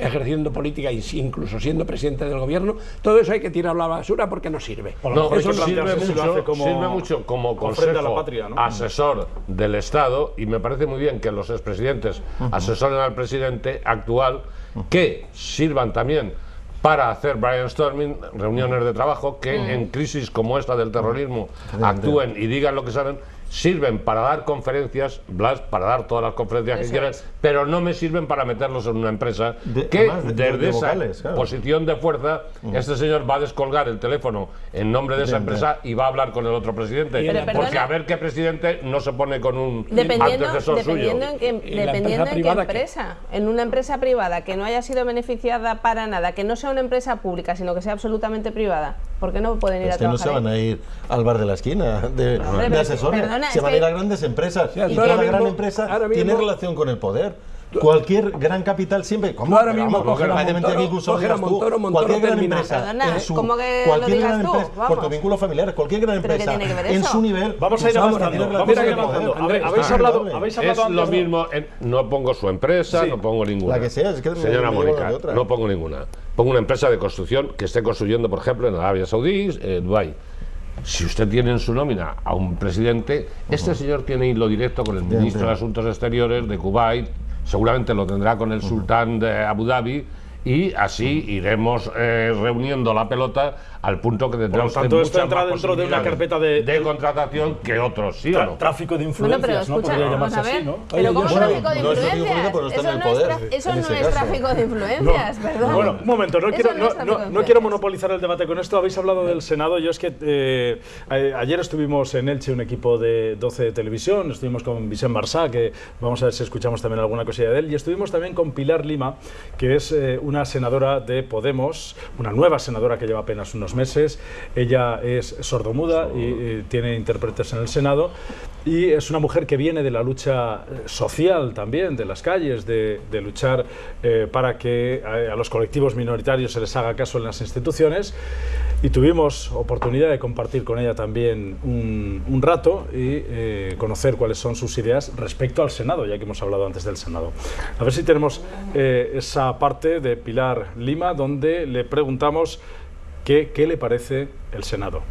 ejerciendo política y incluso siendo presidente del gobierno, todo eso hay que tirarlo a la basura porque no sirve. No, eso eso sirve mucho, mucho, como, sirve mucho como consejo a la patria, ¿no? asesor del Estado, y me parece muy bien que los expresidentes uh-huh. asesoren al presidente actual, uh-huh. que sirvan también para hacer brainstorming, reuniones de trabajo, que uh-huh. en crisis como esta del terrorismo uh-huh. actúen y digan lo que saben. Sirven para dar conferencias, Blas, para dar todas las conferencias Eso que quieran, es. pero no me sirven para meterlos en una empresa de, que de, desde de vocales, esa claro. posición de fuerza, mm. este señor va a descolgar el teléfono en nombre de esa bien, empresa bien. y va a hablar con el otro presidente, pero, porque perdona, a ver qué presidente no se pone con un dependiendo, antecesor dependiendo suyo. En que, dependiendo en qué empresa, que... en una empresa privada que no haya sido beneficiada para nada, que no sea una empresa pública, sino que sea absolutamente privada, ¿por qué no pueden ir es a que trabajar? No se van a ir al bar de la esquina de, no, de asesores. Perdona, se van a ir a grandes empresas, sí, y toda mismo, gran empresa mismo, tiene relación con el poder. Cualquier gran capital siempre, ¿cómo? Ahora mismo coger a Montoro, coger a Montoro, cualquier gran empresa, Perdona, en su, ¿cómo que cualquier lo digas gran tú? empresa, Vamos. por tu vínculo familiar, cualquier gran empresa, en su nivel, vamos a ir avanzando, vamos a ir avanzando. Andrés, habéis hablado, habéis hablado es lo mismo, en, no pongo su empresa, sí, no pongo ninguna. La que sea, es que señora Mónica, no pongo ninguna. Pongo una empresa de construcción que esté construyendo, por ejemplo, en Arabia Saudí, eh, Dubái. Si usted tiene en su nómina a un presidente, este uh-huh. señor tiene hilo directo con el ministro bien, bien. de Asuntos Exteriores de Kuwait, seguramente lo tendrá con el uh-huh. sultán de Abu Dhabi, y así iremos eh, reuniendo la pelota al punto que tendremos Por lo tanto, esto entra dentro de una carpeta de, de contratación que otros, ¿sí o no? Tráfico de influencias, bueno, pero escucha, ¿no? Podría vamos llamarse a ver, así, ¿no? pero Oye, ¿cómo bueno, tráfico de no influencias? No eso no, poder, es, eso no es caso. tráfico de influencias, no. perdón. Bueno, un momento, no quiero, no, no, no, no quiero monopolizar el debate con esto. Habéis hablado del Senado. Yo es que eh, ayer estuvimos en Elche, un equipo de doce de televisión, estuvimos con Vicent Marsá, que vamos a ver si escuchamos también alguna cosilla de él, y estuvimos también con Pilar Lima, que es eh, una senadora de Podemos, una nueva senadora que lleva apenas unos meses. Ella es sordomuda y, y tiene intérpretes en el Senado, y es una mujer que viene de la lucha social también, de las calles, de, de luchar eh, para que a, a los colectivos minoritarios se les haga caso en las instituciones, y tuvimos oportunidad de compartir con ella también un, un rato y eh, conocer cuáles son sus ideas respecto al Senado, ya que hemos hablado antes del Senado. A ver si tenemos eh, esa parte de Pilar Lima donde le preguntamos qué, qué le parece el Senado.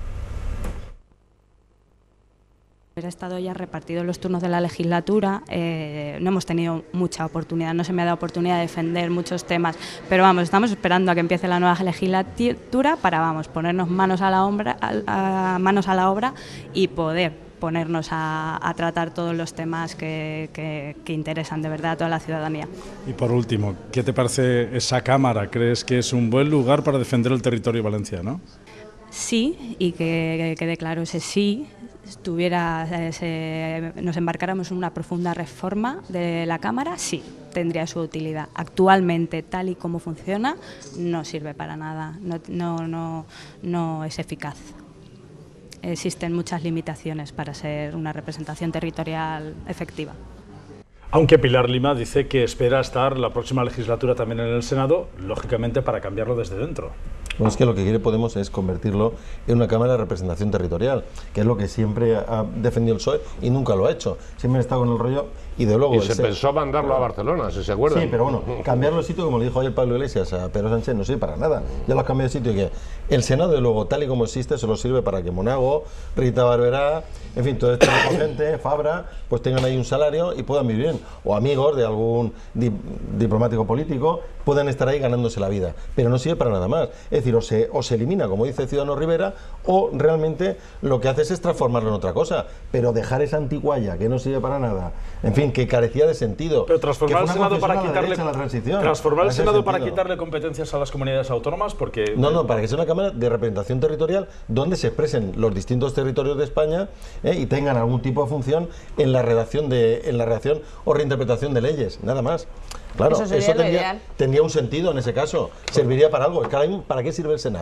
He estado ya repartido los turnos de la legislatura, eh, no hemos tenido mucha oportunidad, no se me ha dado oportunidad de defender muchos temas, pero vamos, estamos esperando a que empiece la nueva legislatura para, vamos, ponernos manos a la obra, a, a, manos a la obra y poder ponernos a, a tratar todos los temas que, que, que interesan de verdad a toda la ciudadanía. Y por último, ¿qué te parece esa Cámara? ¿Crees que es un buen lugar para defender el territorio valenciano? Sí, y que quede claro ese sí. Estuviera, se, nos embarcáramos en una profunda reforma de la Cámara, sí, tendría su utilidad. Actualmente, tal y como funciona, no sirve para nada, no, no, no, no es eficaz. Existen muchas limitaciones para ser una representación territorial efectiva. Aunque Pilar Lima dice que espera estar la próxima legislatura también en el Senado, lógicamente para cambiarlo desde dentro. Bueno, es que lo que quiere Podemos es convertirlo en una Cámara de Representación Territorial, que es lo que siempre ha defendido el P S O E y nunca lo ha hecho. Siempre ha estado con el rollo y de luego... Y se pensó mandarlo a Barcelona, si se acuerdan. Sí, pero bueno, cambiarlo de sitio, como le dijo ayer Pablo Iglesias a Pedro Sánchez, no sirve para nada. Ya lo has cambiado de sitio y que el Senado, de luego, tal y como existe, solo sirve para que Monago, Rita Barberá, en fin, toda esta gente, Fabra, pues tengan ahí un salario y puedan vivir bien. O amigos de algún di diplomático político puedan estar ahí ganándose la vida. Pero no sirve para nada más. Es decir, o se, o se elimina, como dice Ciudadano Rivera, o realmente lo que haces es transformarlo en otra cosa. Pero dejar esa antiguaya que no sirve para nada, en fin, que carecía de sentido. Pero transformar el Senado para quitarle la transición, transformar el Senado para quitarle competencias a las comunidades autónomas, porque no, no, para que sea una Cámara de representación territorial donde se expresen los distintos territorios de España eh, y tengan algún tipo de función en la redacción de, en la redacción o reinterpretación de leyes, nada más. Claro, eso, eso tendría, tendría un sentido en ese caso, serviría para algo. ¿Para qué sirve el Senado?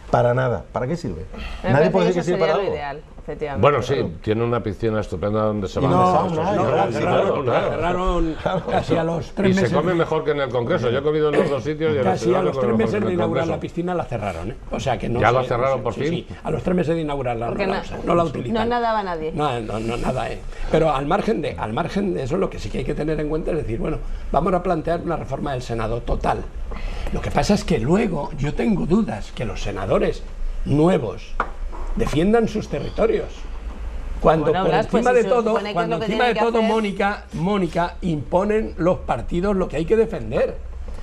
para nada. ¿Para qué sirve? Me Nadie puede parece decir que que sirve eso para sería lo algo. ideal, efectivamente. Bueno, sí, tiene una piscina estupenda donde se Y va no, a no, hacer no, esto, sí, no, claro, no, sí, no, claro, cerraron, claro. cerraron casi a los tres Y meses. se come mejor que en el Congreso. Yo he comido en los dos sitios y en el Casi Senado a los come tres mejor meses que en de el inaugurar Congreso. la piscina la cerraron, ¿eh? O sea que no ¿Ya sé, la no cerraron sé, por sí, fin? sí, a los tres meses de inaugurarla Porque no, no- la usan, no la utilizan. No nadaba nadie. No, no, no, nada, ¿eh? Pero al margen de, al margen de eso, lo que sí que hay que tener en cuenta es decir, bueno, vamos a plantear una reforma del Senado total. Lo que pasa es que luego yo tengo dudas que los senadores nuevos defiendan sus territorios. Cuando Bueno, por Blas, pues encima si de se todo, supone que es cuando lo que encima de tienen que todo, hacer. Mónica, Mónica, imponen los partidos lo que hay que defender.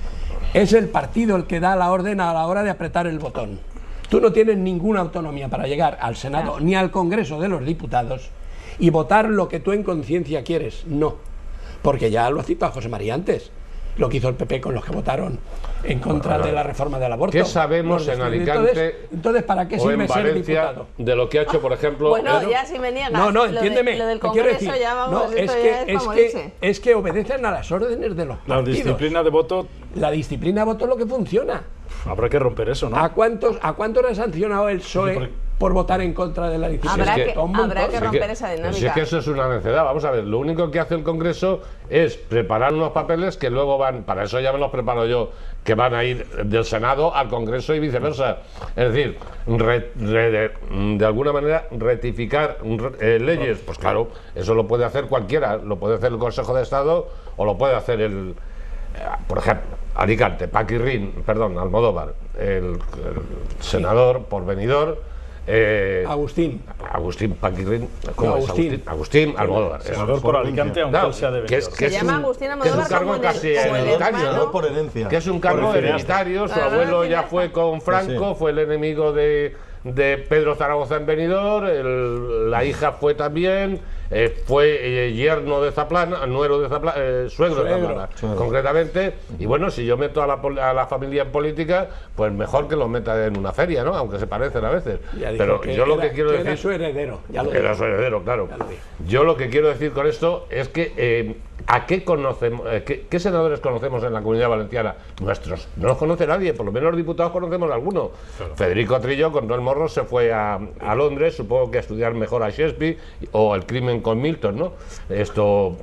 Es el partido el que da la orden a la hora de apretar el botón. Tú no tienes ninguna autonomía para llegar al Senado Claro. ni al Congreso de los Diputados y votar lo que tú en conciencia quieres. No, porque ya lo ha citado José María antes, lo que hizo el P P con los que votaron en contra de la reforma del aborto. ¿Qué sabemos Los en defienden. Alicante Entonces, entonces, ¿para qué o sirve en ser Valencia diputado? de lo que ha hecho, por ejemplo, Bueno, Edu? ya si me niegas. No, no, lo de- entiéndeme. Lo del ¿qué quiero Congreso decir? ya vamos, No, esto es ya que, es es, para que, morirse. es que obedecen a las órdenes de los La partidos. disciplina de voto, La disciplina de voto es lo que funciona. habrá que romper eso, ¿no? ¿A cuántos, ¿A cuántos ha sancionado el P S O E Sí, porque- por votar en contra de la disciplina? Habrá es que- que, Un montón. habrá que Si es romper que- esa Si es dinámica. que eso es una necedad, vamos a ver, lo único que hace el Congreso es preparar unos papeles que luego van, para eso ya me los preparo yo, que van a ir del Senado al Congreso y viceversa. Es decir, re- re- de, de alguna manera rectificar eh, leyes, pues claro, eso lo puede hacer cualquiera, lo puede hacer el Consejo de Estado o lo puede hacer el, eh, por ejemplo, Alicante, Paquirrín, perdón, Almodóvar, el, el senador por venidor. Eh, Agustín. Agustín Paquirrín, ¿cómo es? Agustín. Agustín, Agustín Almodóvar. eso. Senador por Alicante, aunque Claro, él sea de que es, Benidorm. que Se es llama un, Agustín que es un Almodóvar cargo como el- casi como el hereditario, hermano. No por herencia. que es un cargo Por herencia. hereditario. Su No, no, no, abuelo no, ya no. fue con Franco, Sí, sí. fue el enemigo de, de Pedro Zaragoza en Benidorm, el- la hija fue también, eh, fue eh, yerno de Zaplana, nuero de Zaplana, eh, suegro, de Suegro. Zaplana, Suegro. concretamente. Y bueno, si yo meto a la, pol- a la familia en política, pues mejor que los meta en una feria, ¿no? Aunque se parecen a veces. Ya dijo Pero que yo lo era- que quiero que decir... era su heredero. Ya lo Era dijo. su heredero, claro. Ya lo dijo. Yo lo que quiero decir con esto es que eh, ¿a qué conocemos, eh, qué, qué senadores conocemos en la Comunidad Valenciana? Nuestros. No los conoce nadie, por lo menos los diputados conocemos alguno. Federico Trillo con Noel Morros se fue a, a Londres, supongo que a estudiar mejor a Shakespeare o El crimen con Milton, ¿no? Esto,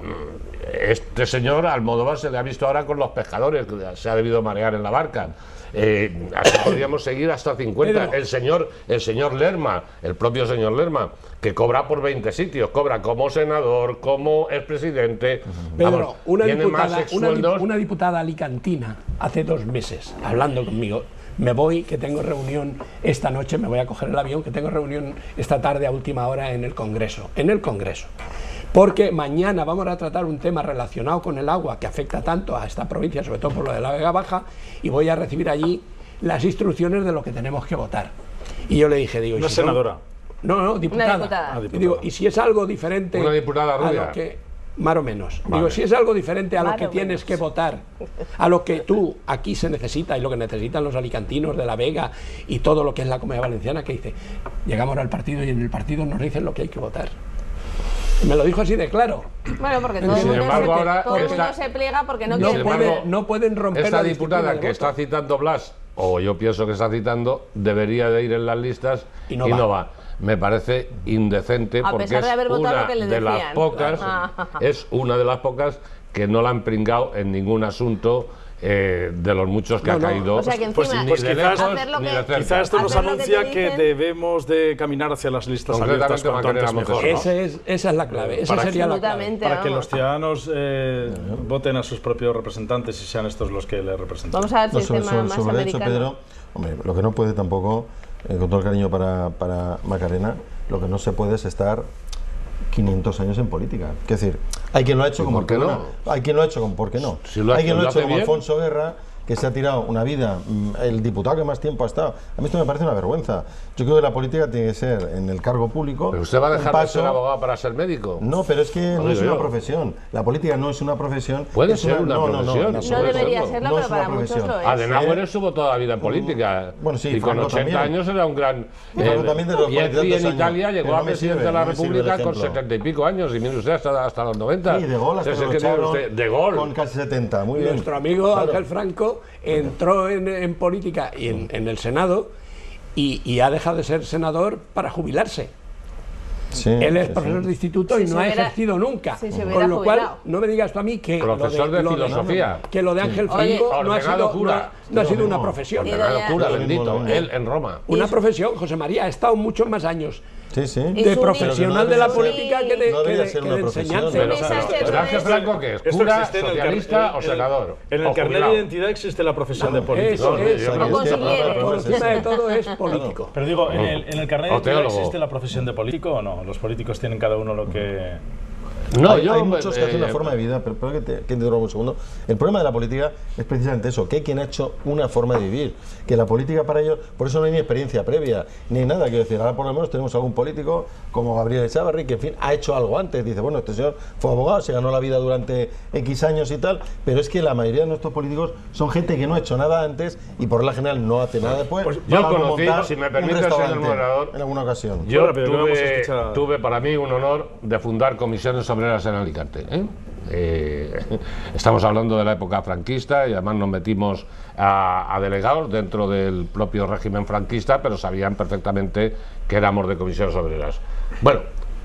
este señor Almodóvar se le ha visto ahora con los pescadores, que se ha debido marear en la barca. Eh, así podríamos seguir hasta cincuenta. Pedro. El señor, el señor Lerma, el propio señor Lerma, que cobra por veinte sitios, cobra como senador, como expresidente. Pedro, Vamos, una tiene más diputada, una, di- sueldos. una diputada alicantina hace dos meses hablando conmigo. Me voy, que tengo reunión esta noche, me voy a coger el avión, que tengo reunión esta tarde a última hora en el Congreso. En el Congreso. Porque mañana vamos a tratar un tema relacionado con el agua que afecta tanto a esta provincia, sobre todo por lo de la Vega Baja, y voy a recibir allí las instrucciones de lo que tenemos que votar. Y yo le dije, digo... ¿y Una si son- senadora. No, no, diputada. diputada. Ah, Y diputada. digo, y si es algo diferente Una diputada a rubia. lo que más o menos. Vale. Digo, si es algo diferente a lo Más que o tienes menos. que votar, a lo que tú aquí se necesita y lo que necesitan los alicantinos de La Vega y todo lo que es la Comunidad Valenciana, que dice, llegamos al partido y en el partido nos dicen lo que hay que votar. Me lo dijo así de claro. Bueno, porque todo, el Sin mundo, embargo, se, ahora todo el mundo esta- se pliega porque no, No, Sin quiere puede- embargo, no pueden romper Esta la disciplina diputada del que voto. está citando Blas, o yo pienso que está citando, debería de ir en las listas Y no va. va. Me parece indecente A porque pesar es de haber votado una lo que le de las decían. pocas, Claro. es una de las pocas que no la han pringado en ningún asunto eh, de los muchos que No, ha no. caído. O sea que Pues- encima, ni pues de quizás- lejos, hacer lo ni que- de cerca. Quizá esto nos Hacer lo que te anuncia que dicen. debemos de caminar hacia las listas Concretamente, abiertas cuanto antes Macarena mejor, Montero. ¿no? Ese es, esa es la clave, esa Para que- sería la clave. absolutamente, Para que vamos. los ciudadanos eh, voten a sus propios representantes y sean estos los que le representan. Vamos a ver el No, sobre, sistema sobre- más sobre el hecho, americano. Pedro, hombre, lo que no puede tampoco, eh, con todo el cariño para, para Macarena, lo que no se puede es estar quinientos años en política. Es decir, hay quien lo ha hecho ¿Y como por qué perdona, no? hay quien lo ha hecho como ¿por qué no? Si lo hay hace- quien lo lo ha hecho hace como bien. Alfonso Guerra, que se ha tirado una vida, mm, el diputado que más tiempo ha estado. A mí esto me parece una vergüenza. Yo creo que la política tiene que ser en el cargo público. ¿Pero usted va a un dejar de paso- ser abogado para ser médico? No, pero es que Lo no es digo una yo. profesión. La política no es una profesión. Puede es ser una no, no, profesión. No, No No puede debería serlo. serlo, No pero es una para muchos profesión. lo es. Adenauer ¿Eh? estuvo toda la vida en política. Bueno, sí, y con Franco ochenta también. años era un gran. Y Franco también de los y cuarenta y en tantos años. Italia llegó Pero a no me presidente sirve, de la no me sirve el República con ejemplo. setenta y pico años, y mire usted hasta, hasta los noventa. Sí, de Gaulle hasta Entonces, que ¿qué lo tiene echaron usted? De Gaulle. con casi setenta, muy bien. Nuestro amigo Claro. Ángel Franco entró en, en política y en, en el Senado y, y ha dejado de ser senador para jubilarse. Sí, Él es sí, profesor sí. de instituto Si y se no ha hubiera- ejercido nunca. si se hubiera Con lo cual, jubilado. no me digas tú a mí que Profesor lo de, de lo filosofía. que lo de Ángel Oye, Franco no ha ordenado sido, cura. no, no ha Sí, sido lo una mismo. profesión. Y Ordenado doña- cura, Lo mismo, bendito, lo mismo. él en Roma. Una Y- profesión, José María, ha estado muchos más años Sí, sí. Y de su- profesional Pero de la que no debería política ser- que de, no que debería de- ser que una de profesión. enseñanza. Pero, Esa pero, es pero que- Ángel Franco, ¿qué es? Esto ¿Cura, existe en el car- socialista en- o en- senador? En el ¿O carnet de jubilado? identidad existe la profesión de Eso político. es, yo creo que O consiguieres. por es encima esa. de todo es político. Pero digo, en el, en el carnet de O identidad teólogo. existe la profesión de político o no. Los políticos tienen cada uno lo que... No, hay, yo, hay muchos que hacen eh, una forma de vida, pero, pero que te, que te interrumpa un segundo. El problema de la política es precisamente eso, que hay quien ha hecho una forma de vivir, que la política para ellos, por eso no hay ni experiencia previa, ni nada, quiero decir, ahora por lo menos tenemos algún político como Gabriel Echavarri, que en fin, ha hecho algo antes, dice, bueno, este señor fue abogado, se ganó la vida durante X años y tal, pero es que la mayoría de nuestros políticos son gente que no ha hecho nada antes y por regla general no hace nada después. Pues yo salvo conocí, montar si me un permite, señor restaurante moderador, en alguna ocasión. Yo Bueno, pero que vamos a tuve, escuchar- tuve para mí un honor de fundar comisiones obreras en Alicante. ¿eh? Eh, estamos hablando de la época franquista y además nos metimos a, a delegados dentro del propio régimen franquista, pero sabían perfectamente que éramos de comisiones obreras. Bueno,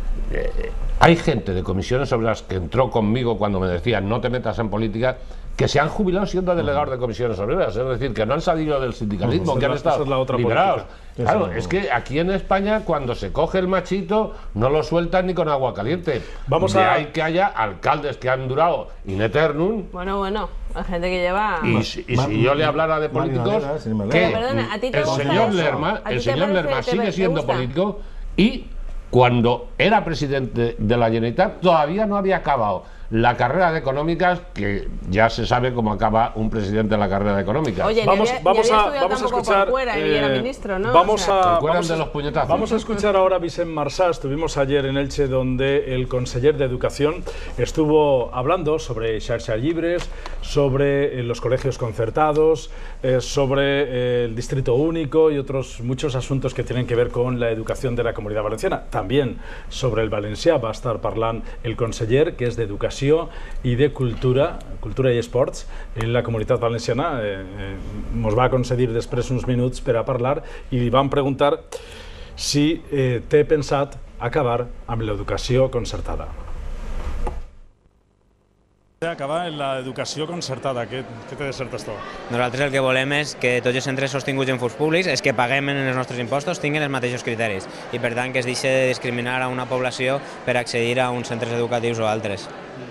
eh, hay gente de comisiones obreras que entró conmigo cuando me decían no te metas en política, que se han jubilado siendo delegados de comisiones obreras, es decir, que no han salido del sindicalismo, Esa que es han la- estado esa es la otra liberados. política. Claro, es que aquí en España cuando se coge el machito no lo sueltan ni con agua caliente. Vamos de a- ahí que haya alcaldes que han durado in eternum. Bueno, bueno, hay gente que lleva... Y, si, y Ma- si yo le hablara de Marina políticos, Valera, sin más que lejos. Pero perdona, ¿a ti te el gusta señor eso? Lerma, ¿A ti el te señor parece- Lerma te- sigue te siendo gusta? político y cuando era presidente de la Generalitat todavía no había acabado la carrera de económicas, que ya se sabe cómo acaba un presidente de la carrera de económicas. Oye, ni Vamos, había- ni vamos, había a, estudiado vamos a tampoco escuchar. por fuera y era eh, ministro, ¿no? Vamos O sea, a. ¿Se acuerdan Vamos de a, los puñetazos? vamos a escuchar ahora a Vicent Marsá. Estuvimos ayer en Elche, donde el conseller de Educación estuvo hablando sobre xarxas llibres, sobre eh, los colegios concertados, eh, sobre eh, el distrito único y otros muchos asuntos que tienen que ver con la educación de la Comunidad Valenciana. También sobre el valencià va estar parlant el conseller, que és d'Educació i de Cultura, Cultura i Esports, en la Comunitat Valenciana. Eh, eh, mos va concedir després uns minuts per a parlar i li van preguntar si eh, té pensat acabar amb l'educació concertada. Acabar en l'educació concertada, què, què té de cert això? Nosaltres el que volem és que tots els centres sostinguts en fons públics, els que paguem en els nostres impostos, tinguin els mateixos criteris i per tant que es deixi de discriminar a una població per accedir a uns centres educatius o altres.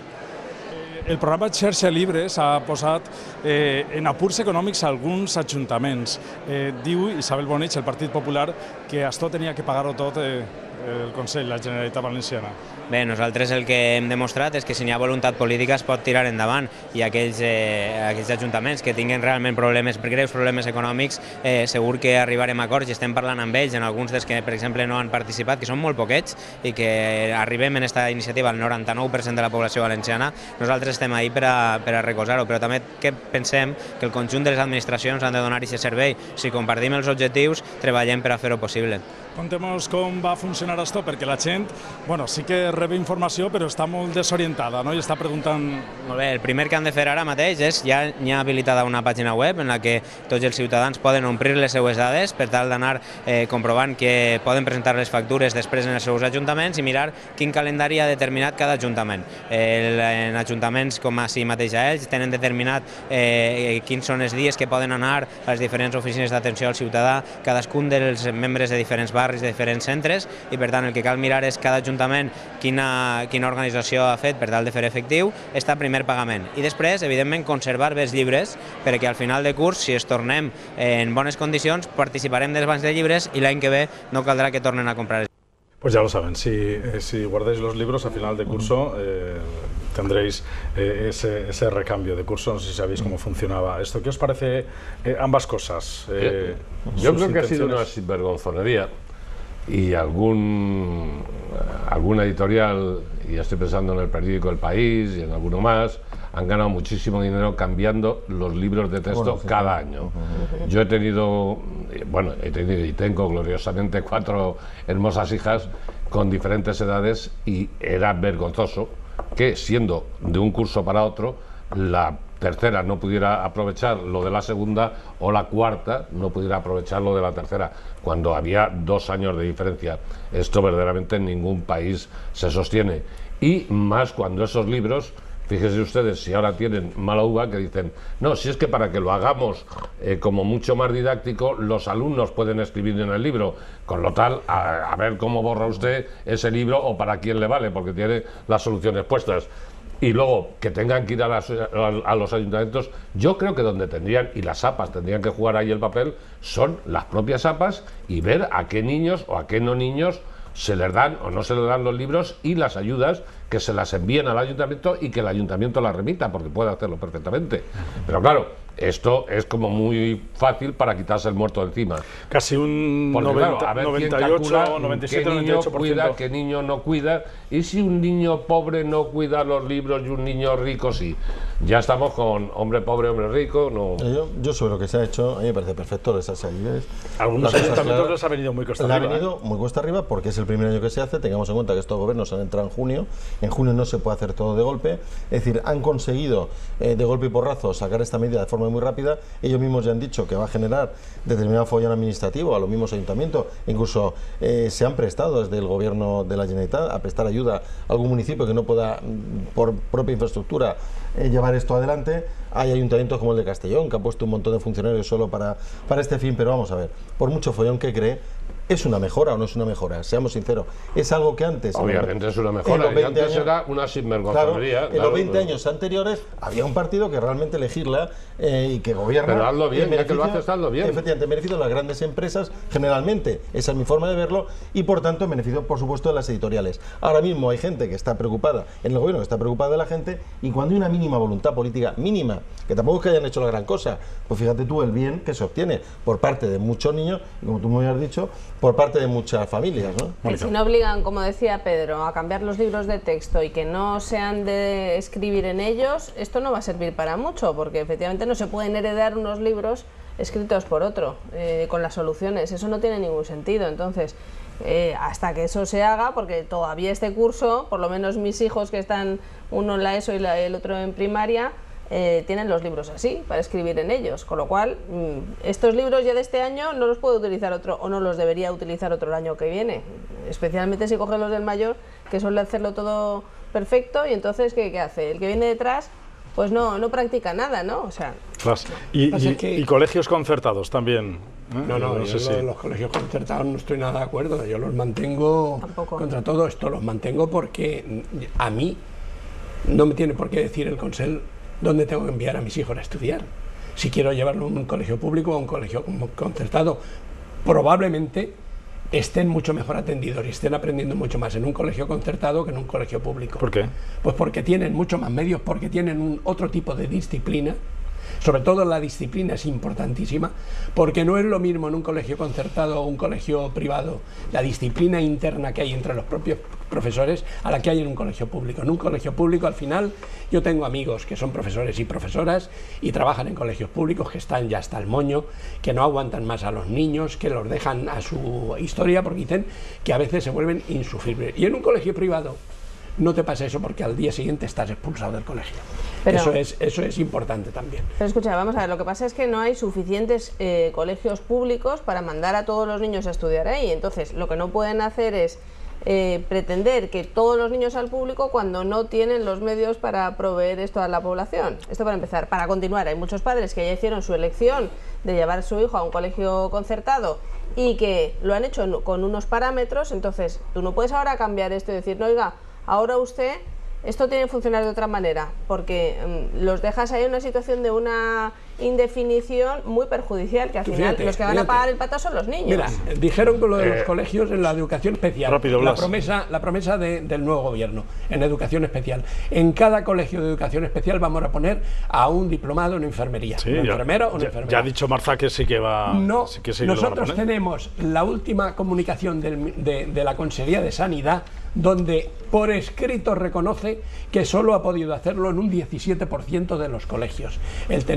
El programa Xarxa Llibre s'ha posat eh, en apurs econòmics a alguns ajuntaments. Eh, diu Isabel Bonich, el Partit Popular, que això tenia que pagar-ho tot eh, el Consell, la Generalitat Valenciana. Bé, nosaltres el que hem demostrat és que si n'hi ha voluntat política es pot tirar endavant i aquells, eh, aquells ajuntaments que tinguin realment problemes, greus problemes econòmics, eh, segur que arribarem a acords i estem parlant amb ells, en alguns dels que per exemple no han participat, que són molt poquets i que arribem en aquesta iniciativa al noranta-nou per cent de la població valenciana. Nosaltres estem ahí per a, per a recolzar-ho, però també que pensem que el conjunt de les administracions han de donar aquest servei. Si compartim els objectius, treballem per a fer-ho possible. Contemos com va funcionar això, perquè la gent, bueno, sí que rebe informació, però està molt desorientada, no? I està preguntant... Molt bé, el primer que han de fer ara mateix és, ja hi ha habilitada una pàgina web en la que tots els ciutadans poden omplir les seues dades per tal d'anar eh, comprovant que poden presentar les factures després en els seus ajuntaments i mirar quin calendari ha determinat cada ajuntament. El, en ajuntaments com així mateix a ells tenen determinat eh, quins són els dies que poden anar a les diferents oficines d'atenció al ciutadà, cadascun dels membres de diferents barris, de diferents centres, i per tant el que cal mirar és cada ajuntament quina, quina organització ha fet per tal de fer efectiu este primer pagament. I després, evidentment, conservar bé els llibres perquè al final de curs, si es tornem en bones condicions, participarem dels bancs de llibres i l'any que ve no caldrà que tornen a comprar. Pues ya lo saben, si, eh, si guardáis los libros a final de curso eh, tendréis eh, ese, ese recambio de curso. No sé si sabéis cómo funcionaba esto. ¿Qué os parece eh, ambas cosas? Eh, Yo sus creo que ha sido una intenciones. sinvergonzonería y algún, alguna editorial, y ya estoy pensando en el periódico El País y en alguno más, han ganado muchísimo dinero cambiando los libros de texto Bueno, sí, cada sí. año. Yo he tenido, bueno, he tenido y tengo gloriosamente cuatro hermosas hijas con diferentes edades y era vergonzoso que siendo de un curso para otro la tercera no pudiera aprovechar lo de la segunda o la cuarta no pudiera aprovechar lo de la tercera, cuando había dos años de diferencia. Esto verdaderamente en ningún país se sostiene, y más cuando esos libros, fíjense ustedes, si ahora tienen mala uva, que dicen, no, si es que para que lo hagamos eh, como mucho más didáctico, los alumnos pueden escribir en el libro, con lo tal, a, a ver cómo borra usted ese libro o para quién le vale, porque tiene las soluciones puestas. Y luego, que tengan que ir a, las, a los ayuntamientos, yo creo que donde tendrían, y las A P As tendrían que jugar ahí el papel, son las propias A P As, y ver a qué niños o a qué no niños se les dan o no se les dan los libros, y las ayudas que se las envíen al ayuntamiento y que el ayuntamiento las remita, porque puede hacerlo perfectamente. Pero claro, esto es como muy fácil para quitarse el muerto de encima. Casi un porque, noventa, claro, a ver noventa y ocho, noventa y siete, noventa y ocho por ciento. Qué niño cuida, qué niño no cuida, y si un niño pobre no cuida los libros y un niño rico sí. Ya estamos con hombre pobre, hombre rico. No. Yo, yo sobre lo que se ha hecho, a mí me parece perfecto esas ayudas. Algunos ayuntamientos les ha venido muy cuesta arriba. Le ha venido ¿eh? muy cuesta arriba porque es el primer año que se hace. Tengamos en cuenta que estos gobiernos han entrado en junio. En junio no se puede hacer todo de golpe. Es decir, han conseguido eh, de golpe y porrazo sacar esta medida de forma muy rápida. Ellos mismos ya han dicho que va a generar determinado follón administrativo a los mismos ayuntamientos. Incluso eh, se han prestado desde el gobierno de la Generalitat a prestar ayuda a algún municipio que no pueda, por propia infraestructura, eh, llevar esto adelante. Hay ayuntamientos como el de Castellón que ha puesto un montón de funcionarios solo para, para este fin, pero vamos a ver, por mucho follón que cree, ¿es una mejora o no es una mejora? Seamos sinceros, es algo que antes... Obviamente es una mejora, y antes años, era una sinvergonzonería. Claro, en los veinte años anteriores había un partido que realmente elegirla eh, y que gobierna... Pero hazlo bien, ya que lo haces, hazlo bien. Efectivamente, en beneficio de las grandes empresas, generalmente, esa es mi forma de verlo, y por tanto en beneficio, por supuesto, de las editoriales. Ahora mismo hay gente que está preocupada, en el gobierno que está preocupada de la gente, y cuando hay una mínima voluntad política, mínima, que tampoco es que hayan hecho la gran cosa, pues fíjate tú el bien que se obtiene por parte de muchos niños, y como tú me habías dicho, por parte de muchas familias, ¿no? Que si no obligan, como decía Pedro, a cambiar los libros de texto y que no sean de escribir en ellos, esto no va a servir para mucho, porque efectivamente no se pueden heredar unos libros escritos por otro, eh, con las soluciones, eso no tiene ningún sentido. Entonces, eh, hasta que eso se haga, porque todavía este curso, por lo menos mis hijos que están uno en la ESO y la, el otro en primaria, Eh, tienen los libros así, para escribir en ellos, con lo cual mmm, estos libros ya de este año no los puede utilizar otro, o no los debería utilizar otro el año que viene, especialmente si coge los del mayor, que suele hacerlo todo perfecto, y entonces ¿qué, qué hace? El que viene detrás pues no, no practica nada, ¿no? O sea, y, y, que... y colegios concertados también. ¿eh? No, no, no yo sé si... los colegios concertados no estoy nada de acuerdo, yo los mantengo Tampoco. contra todo esto, los mantengo porque a mí no me tiene por qué decir el Consell dónde tengo que enviar a mis hijos a estudiar. Si quiero llevarlo a un colegio público o a un colegio concertado, probablemente estén mucho mejor atendidos y estén aprendiendo mucho más en un colegio concertado que en un colegio público. ¿Por qué? Pues porque tienen mucho más medios, porque tienen un otro tipo de disciplina. Sobre todo la disciplina es importantísima, porque no es lo mismo en un colegio concertado o un colegio privado la disciplina interna que hay entre los propios profesores a la que hay en un colegio público. En un colegio público, al final, yo tengo amigos que son profesores y profesoras y trabajan en colegios públicos que están ya hasta el moño, que no aguantan más a los niños, que los dejan a su historia porque dicen que a veces se vuelven insufribles. Y en un colegio privado no te pasa eso, porque al día siguiente estás expulsado del colegio. Pero, eso, es, eso es importante también. Pero escucha, vamos a ver, lo que pasa es que no hay suficientes eh, colegios públicos para mandar a todos los niños a estudiar ahí. Entonces, lo que no pueden hacer es eh, pretender que todos los niños al público cuando no tienen los medios para proveer esto a la población. Esto para empezar. Para continuar, hay muchos padres que ya hicieron su elección de llevar a su hijo a un colegio concertado y que lo han hecho con unos parámetros. Entonces, tú no puedes ahora cambiar esto y decir, no, oiga, ahora usted, esto tiene que funcionar de otra manera, porque um, los dejas ahí en una situación de una indefinición muy perjudicial, que al final fíjate, los que van fíjate. a pagar el pato son los niños. Mira, dijeron con lo de los eh, colegios en la educación especial, rápido, la promesa, la promesa de, del nuevo gobierno en educación especial. En cada colegio de educación especial vamos a poner a un diplomado en enfermería, sí, un ya, enfermero o una ya, enfermera. Ya ha dicho Marza que sí que va... No, sí que sí nosotros que tenemos la última comunicación del, de, de la Consejería de Sanidad, donde por escrito reconoce que solo ha podido hacerlo en un diecisiete por ciento de los colegios. El tener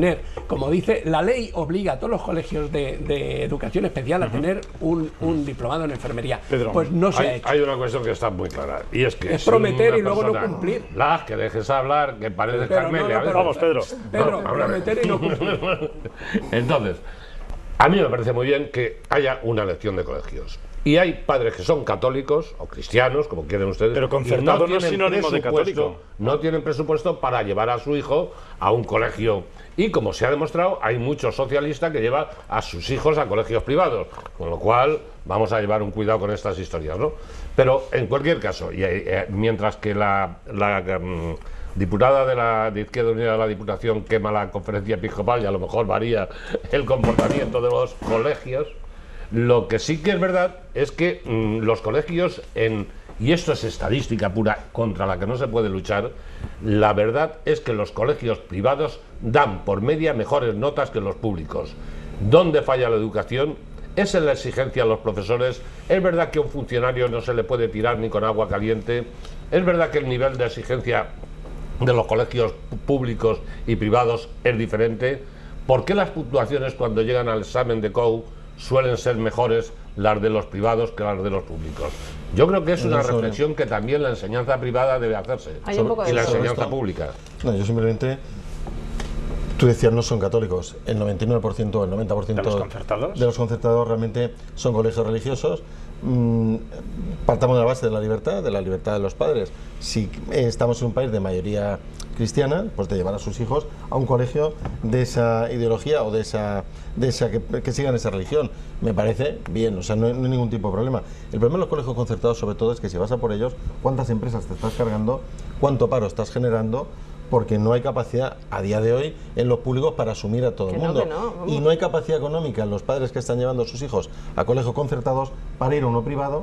como dice, la ley obliga a todos los colegios de, de educación especial a uh-huh. tener un, un diplomado en enfermería. Pedro, pues no se hay, ha hecho. Hay una cuestión que está muy clara, y es que es si prometer y luego persona, no cumplir. La, que dejes hablar, que paredes Carmelia. No, no, Vamos, Pedro. Pedro, no, prometer y no cumplir. Entonces, a mí me parece muy bien que haya una elección de colegios. Y hay padres que son católicos o cristianos, como quieren ustedes. Pero concertado no, no es sinónimo de católico. No tienen presupuesto para llevar a su hijo a un colegio. Y como se ha demostrado, hay muchos socialistas que llevan a sus hijos a colegios privados. Con lo cual, vamos a llevar un cuidado con estas historias, ¿no? Pero en cualquier caso, y, eh, mientras que la, la um, diputada de la de Izquierda Unida de la Diputación quema la conferencia episcopal y a lo mejor varía el comportamiento de los colegios, lo que sí que es verdad es que mmm, los colegios, en, y esto es estadística pura contra la que no se puede luchar, la verdad es que los colegios privados dan por media mejores notas que los públicos. ¿Dónde falla la educación? Es en la exigencia a los profesores. Es verdad que a un funcionario no se le puede tirar ni con agua caliente. Es verdad que el nivel de exigencia de los colegios públicos y privados es diferente. ¿Por qué las puntuaciones cuando llegan al examen de C O U suelen ser mejores las de los privados que las de los públicos? Yo creo que es una reflexión que también la enseñanza privada debe hacerse y la enseñanza pública. No, yo simplemente, tú decías no son católicos, el noventa y nueve por ciento, el noventa por ciento ¿De los concertados? de los concertados realmente son colegios religiosos. Mm, partamos de la base de la libertad, de la libertad de los padres. Si estamos en un país de mayoría cristiana, pues de llevar a sus hijos a un colegio de esa ideología o de esa, de esa que, que sigan esa religión. Me parece bien, o sea, no hay, no hay ningún tipo de problema. El problema de los colegios concertados, sobre todo, es que si vas a por ellos, ¿cuántas empresas te estás cargando? ¿Cuánto paro estás generando? Porque no hay capacidad a día de hoy en los públicos para asumir a todo que el no, mundo. que no, y no hay capacidad económica en los padres que están llevando a sus hijos a colegios concertados para ir a uno privado,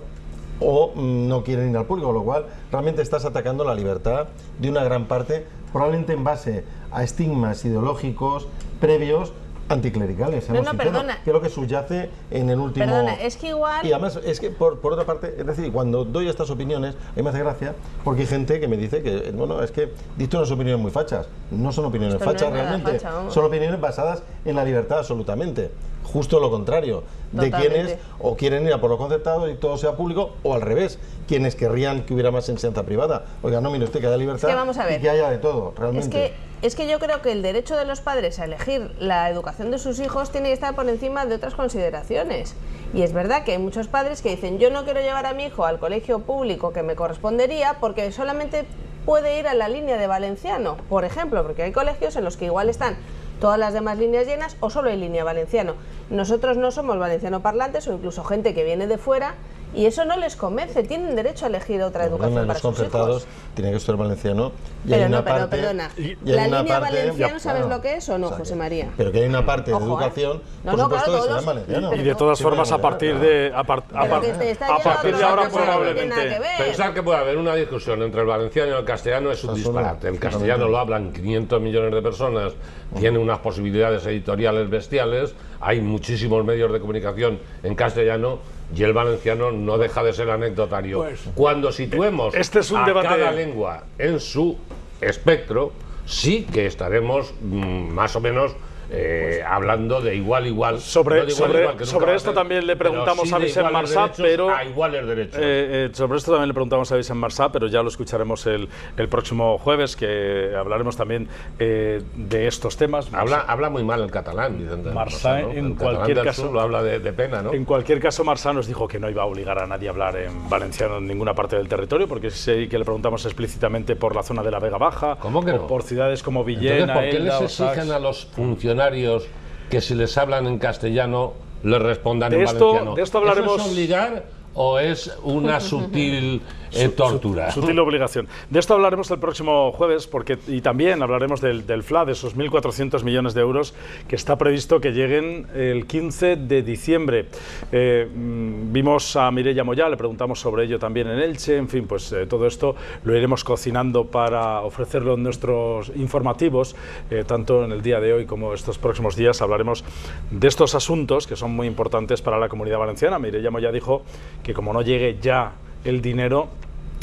o mm, no quieren ir al público, lo cual realmente estás atacando la libertad de una gran parte, probablemente en base a estigmas ideológicos previos anticlericales, no, no, perdona. que es lo que subyace en el último... Perdona, es que igual... Y además, es que por, por otra parte, es decir, cuando doy estas opiniones, a mí me hace gracia, porque hay gente que me dice que, bueno, es que diste unas opiniones muy fachas. No son opiniones Esto fachas no es nada realmente, facha, son opiniones basadas en la libertad absolutamente. Justo lo contrario, Totalmente. de quienes o quieren ir a por lo concertado y todo sea público, o al revés, quienes querrían que hubiera más enseñanza privada. Oiga, no, mire usted, que haya libertad Es que vamos a ver. y que haya de todo, realmente. Es que, es que yo creo que el derecho de los padres a elegir la educación de sus hijos tiene que estar por encima de otras consideraciones. Y es verdad que hay muchos padres que dicen, yo no quiero llevar a mi hijo al colegio público que me correspondería porque solamente puede ir a la línea de valenciano, por ejemplo, porque hay colegios en los que igual están todas las demás líneas llenas o solo hay línea valenciano. Nosotros no somos valenciano parlantes o incluso gente que viene de fuera y eso no les convence, tienen derecho a elegir otra Los educación para sus concertados hijos. tiene que estudiar valenciano y Pero hay una no, pero parte, perdona, y hay la una línea parte- valenciano, ¿sabes claro. lo que es o no, O sea, José que- María? Pero que hay una parte Ojo, de ¿eh? educación, No, por no, supuesto, claro, que todos será en los- valenciano. Y de todas Sí, formas, a bueno, partir claro. de, a, par- a Pero par- que te está a yendo partir a de ahora otras cosas que no tienen nada probablemente... que ver. Pensar que puede haber una discusión entre el valenciano y el castellano es un Eso no. disparate. El castellano lo hablan quinientos millones de personas, tiene unas posibilidades editoriales bestiales, hay muchísimos medios de comunicación en castellano y el valenciano no deja de ser anecdotario. Pues, Cuando situemos este es un a debate- cada lengua en su espectro, sí que estaremos mm, más o menos eh, hablando de igual a igual. Sobre, no de igual a sobre, igual, que nunca sobre va a esto ser, también le pero preguntamos sí a de Vicent iguales Marsá, derechos pero a iguales derechos. eh, eh, sobre esto también le preguntamos a Vicent Marsá, pero ya lo escucharemos el, el próximo jueves, que hablaremos también eh, de estos temas. Habla, habla muy mal el catalán, Vicente Marsá, Marsá, ¿no? en El catalán cualquier del caso- sur lo habla de, de pena, ¿no? En cualquier caso, Marsá nos dijo que no iba a obligar a nadie a hablar en valenciano en ninguna parte del territorio, porque sí que le preguntamos explícitamente por la zona de la Vega Baja, ¿Cómo que o no? por ciudades como Entonces, Villena, ¿por qué Elda les o Sax? exigen a los funcionarios que si les hablan en castellano les respondan De en esto- valenciano? de esto hablaremos- ¿Eso es obligar o es una sutil eh, tortura? Sutil obligación. De esto hablaremos el próximo jueves, porque y también hablaremos del, del F L A, de esos mil cuatrocientos millones de euros que está previsto que lleguen el quince de diciembre. Eh, mm, vimos a Mireia Moyá, le preguntamos sobre ello también en Elche. En fin, pues eh, todo esto lo iremos cocinando para ofrecerlo en nuestros informativos, eh, tanto en el día de hoy como estos próximos días. Hablaremos de estos asuntos que son muy importantes para la Comunidad Valenciana. Mireia Moyá dijo que como no llegue ya el dinero,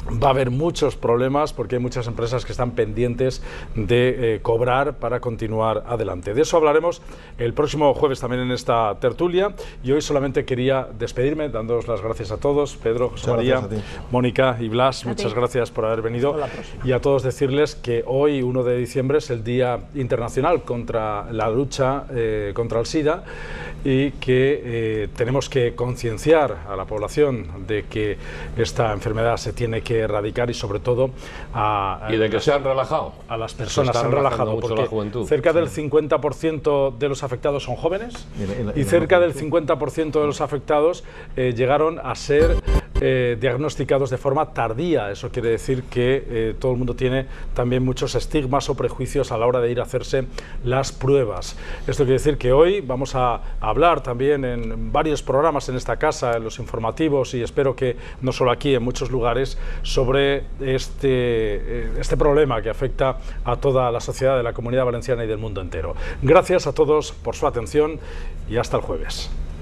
va a haber muchos problemas porque hay muchas empresas que están pendientes de eh, cobrar para continuar adelante. De eso hablaremos el próximo jueves también en esta tertulia, y hoy solamente quería despedirme dándoos las gracias a todos, Pedro, José María, Mónica y Blas, muchas gracias por haber venido, y a todos decirles que hoy, uno de diciembre, es el Día Internacional contra la lucha eh, contra el SIDA, y que eh, tenemos que concienciar a la población de que esta enfermedad se tiene que erradicar, y sobre todo a, a y de que las, se han relajado a las personas se han relajado, mucho porque la juventud. cerca Sí. del cincuenta por ciento de los afectados son jóvenes, Y la- y la- y y la cerca del juventud. cincuenta por ciento de los afectados eh, llegaron a ser eh, diagnosticados de forma tardía. Eso quiere decir que eh, todo el mundo tiene también muchos estigmas o prejuicios a la hora de ir a hacerse las pruebas. Esto quiere decir que hoy vamos a hablar también en varios programas en esta casa, en los informativos, y espero que no solo aquí, en muchos lugares, sobre este, eh, este problema que afecta a toda la sociedad de la Comunidad Valenciana y del mundo entero. Gracias a todos por su atención y hasta el jueves.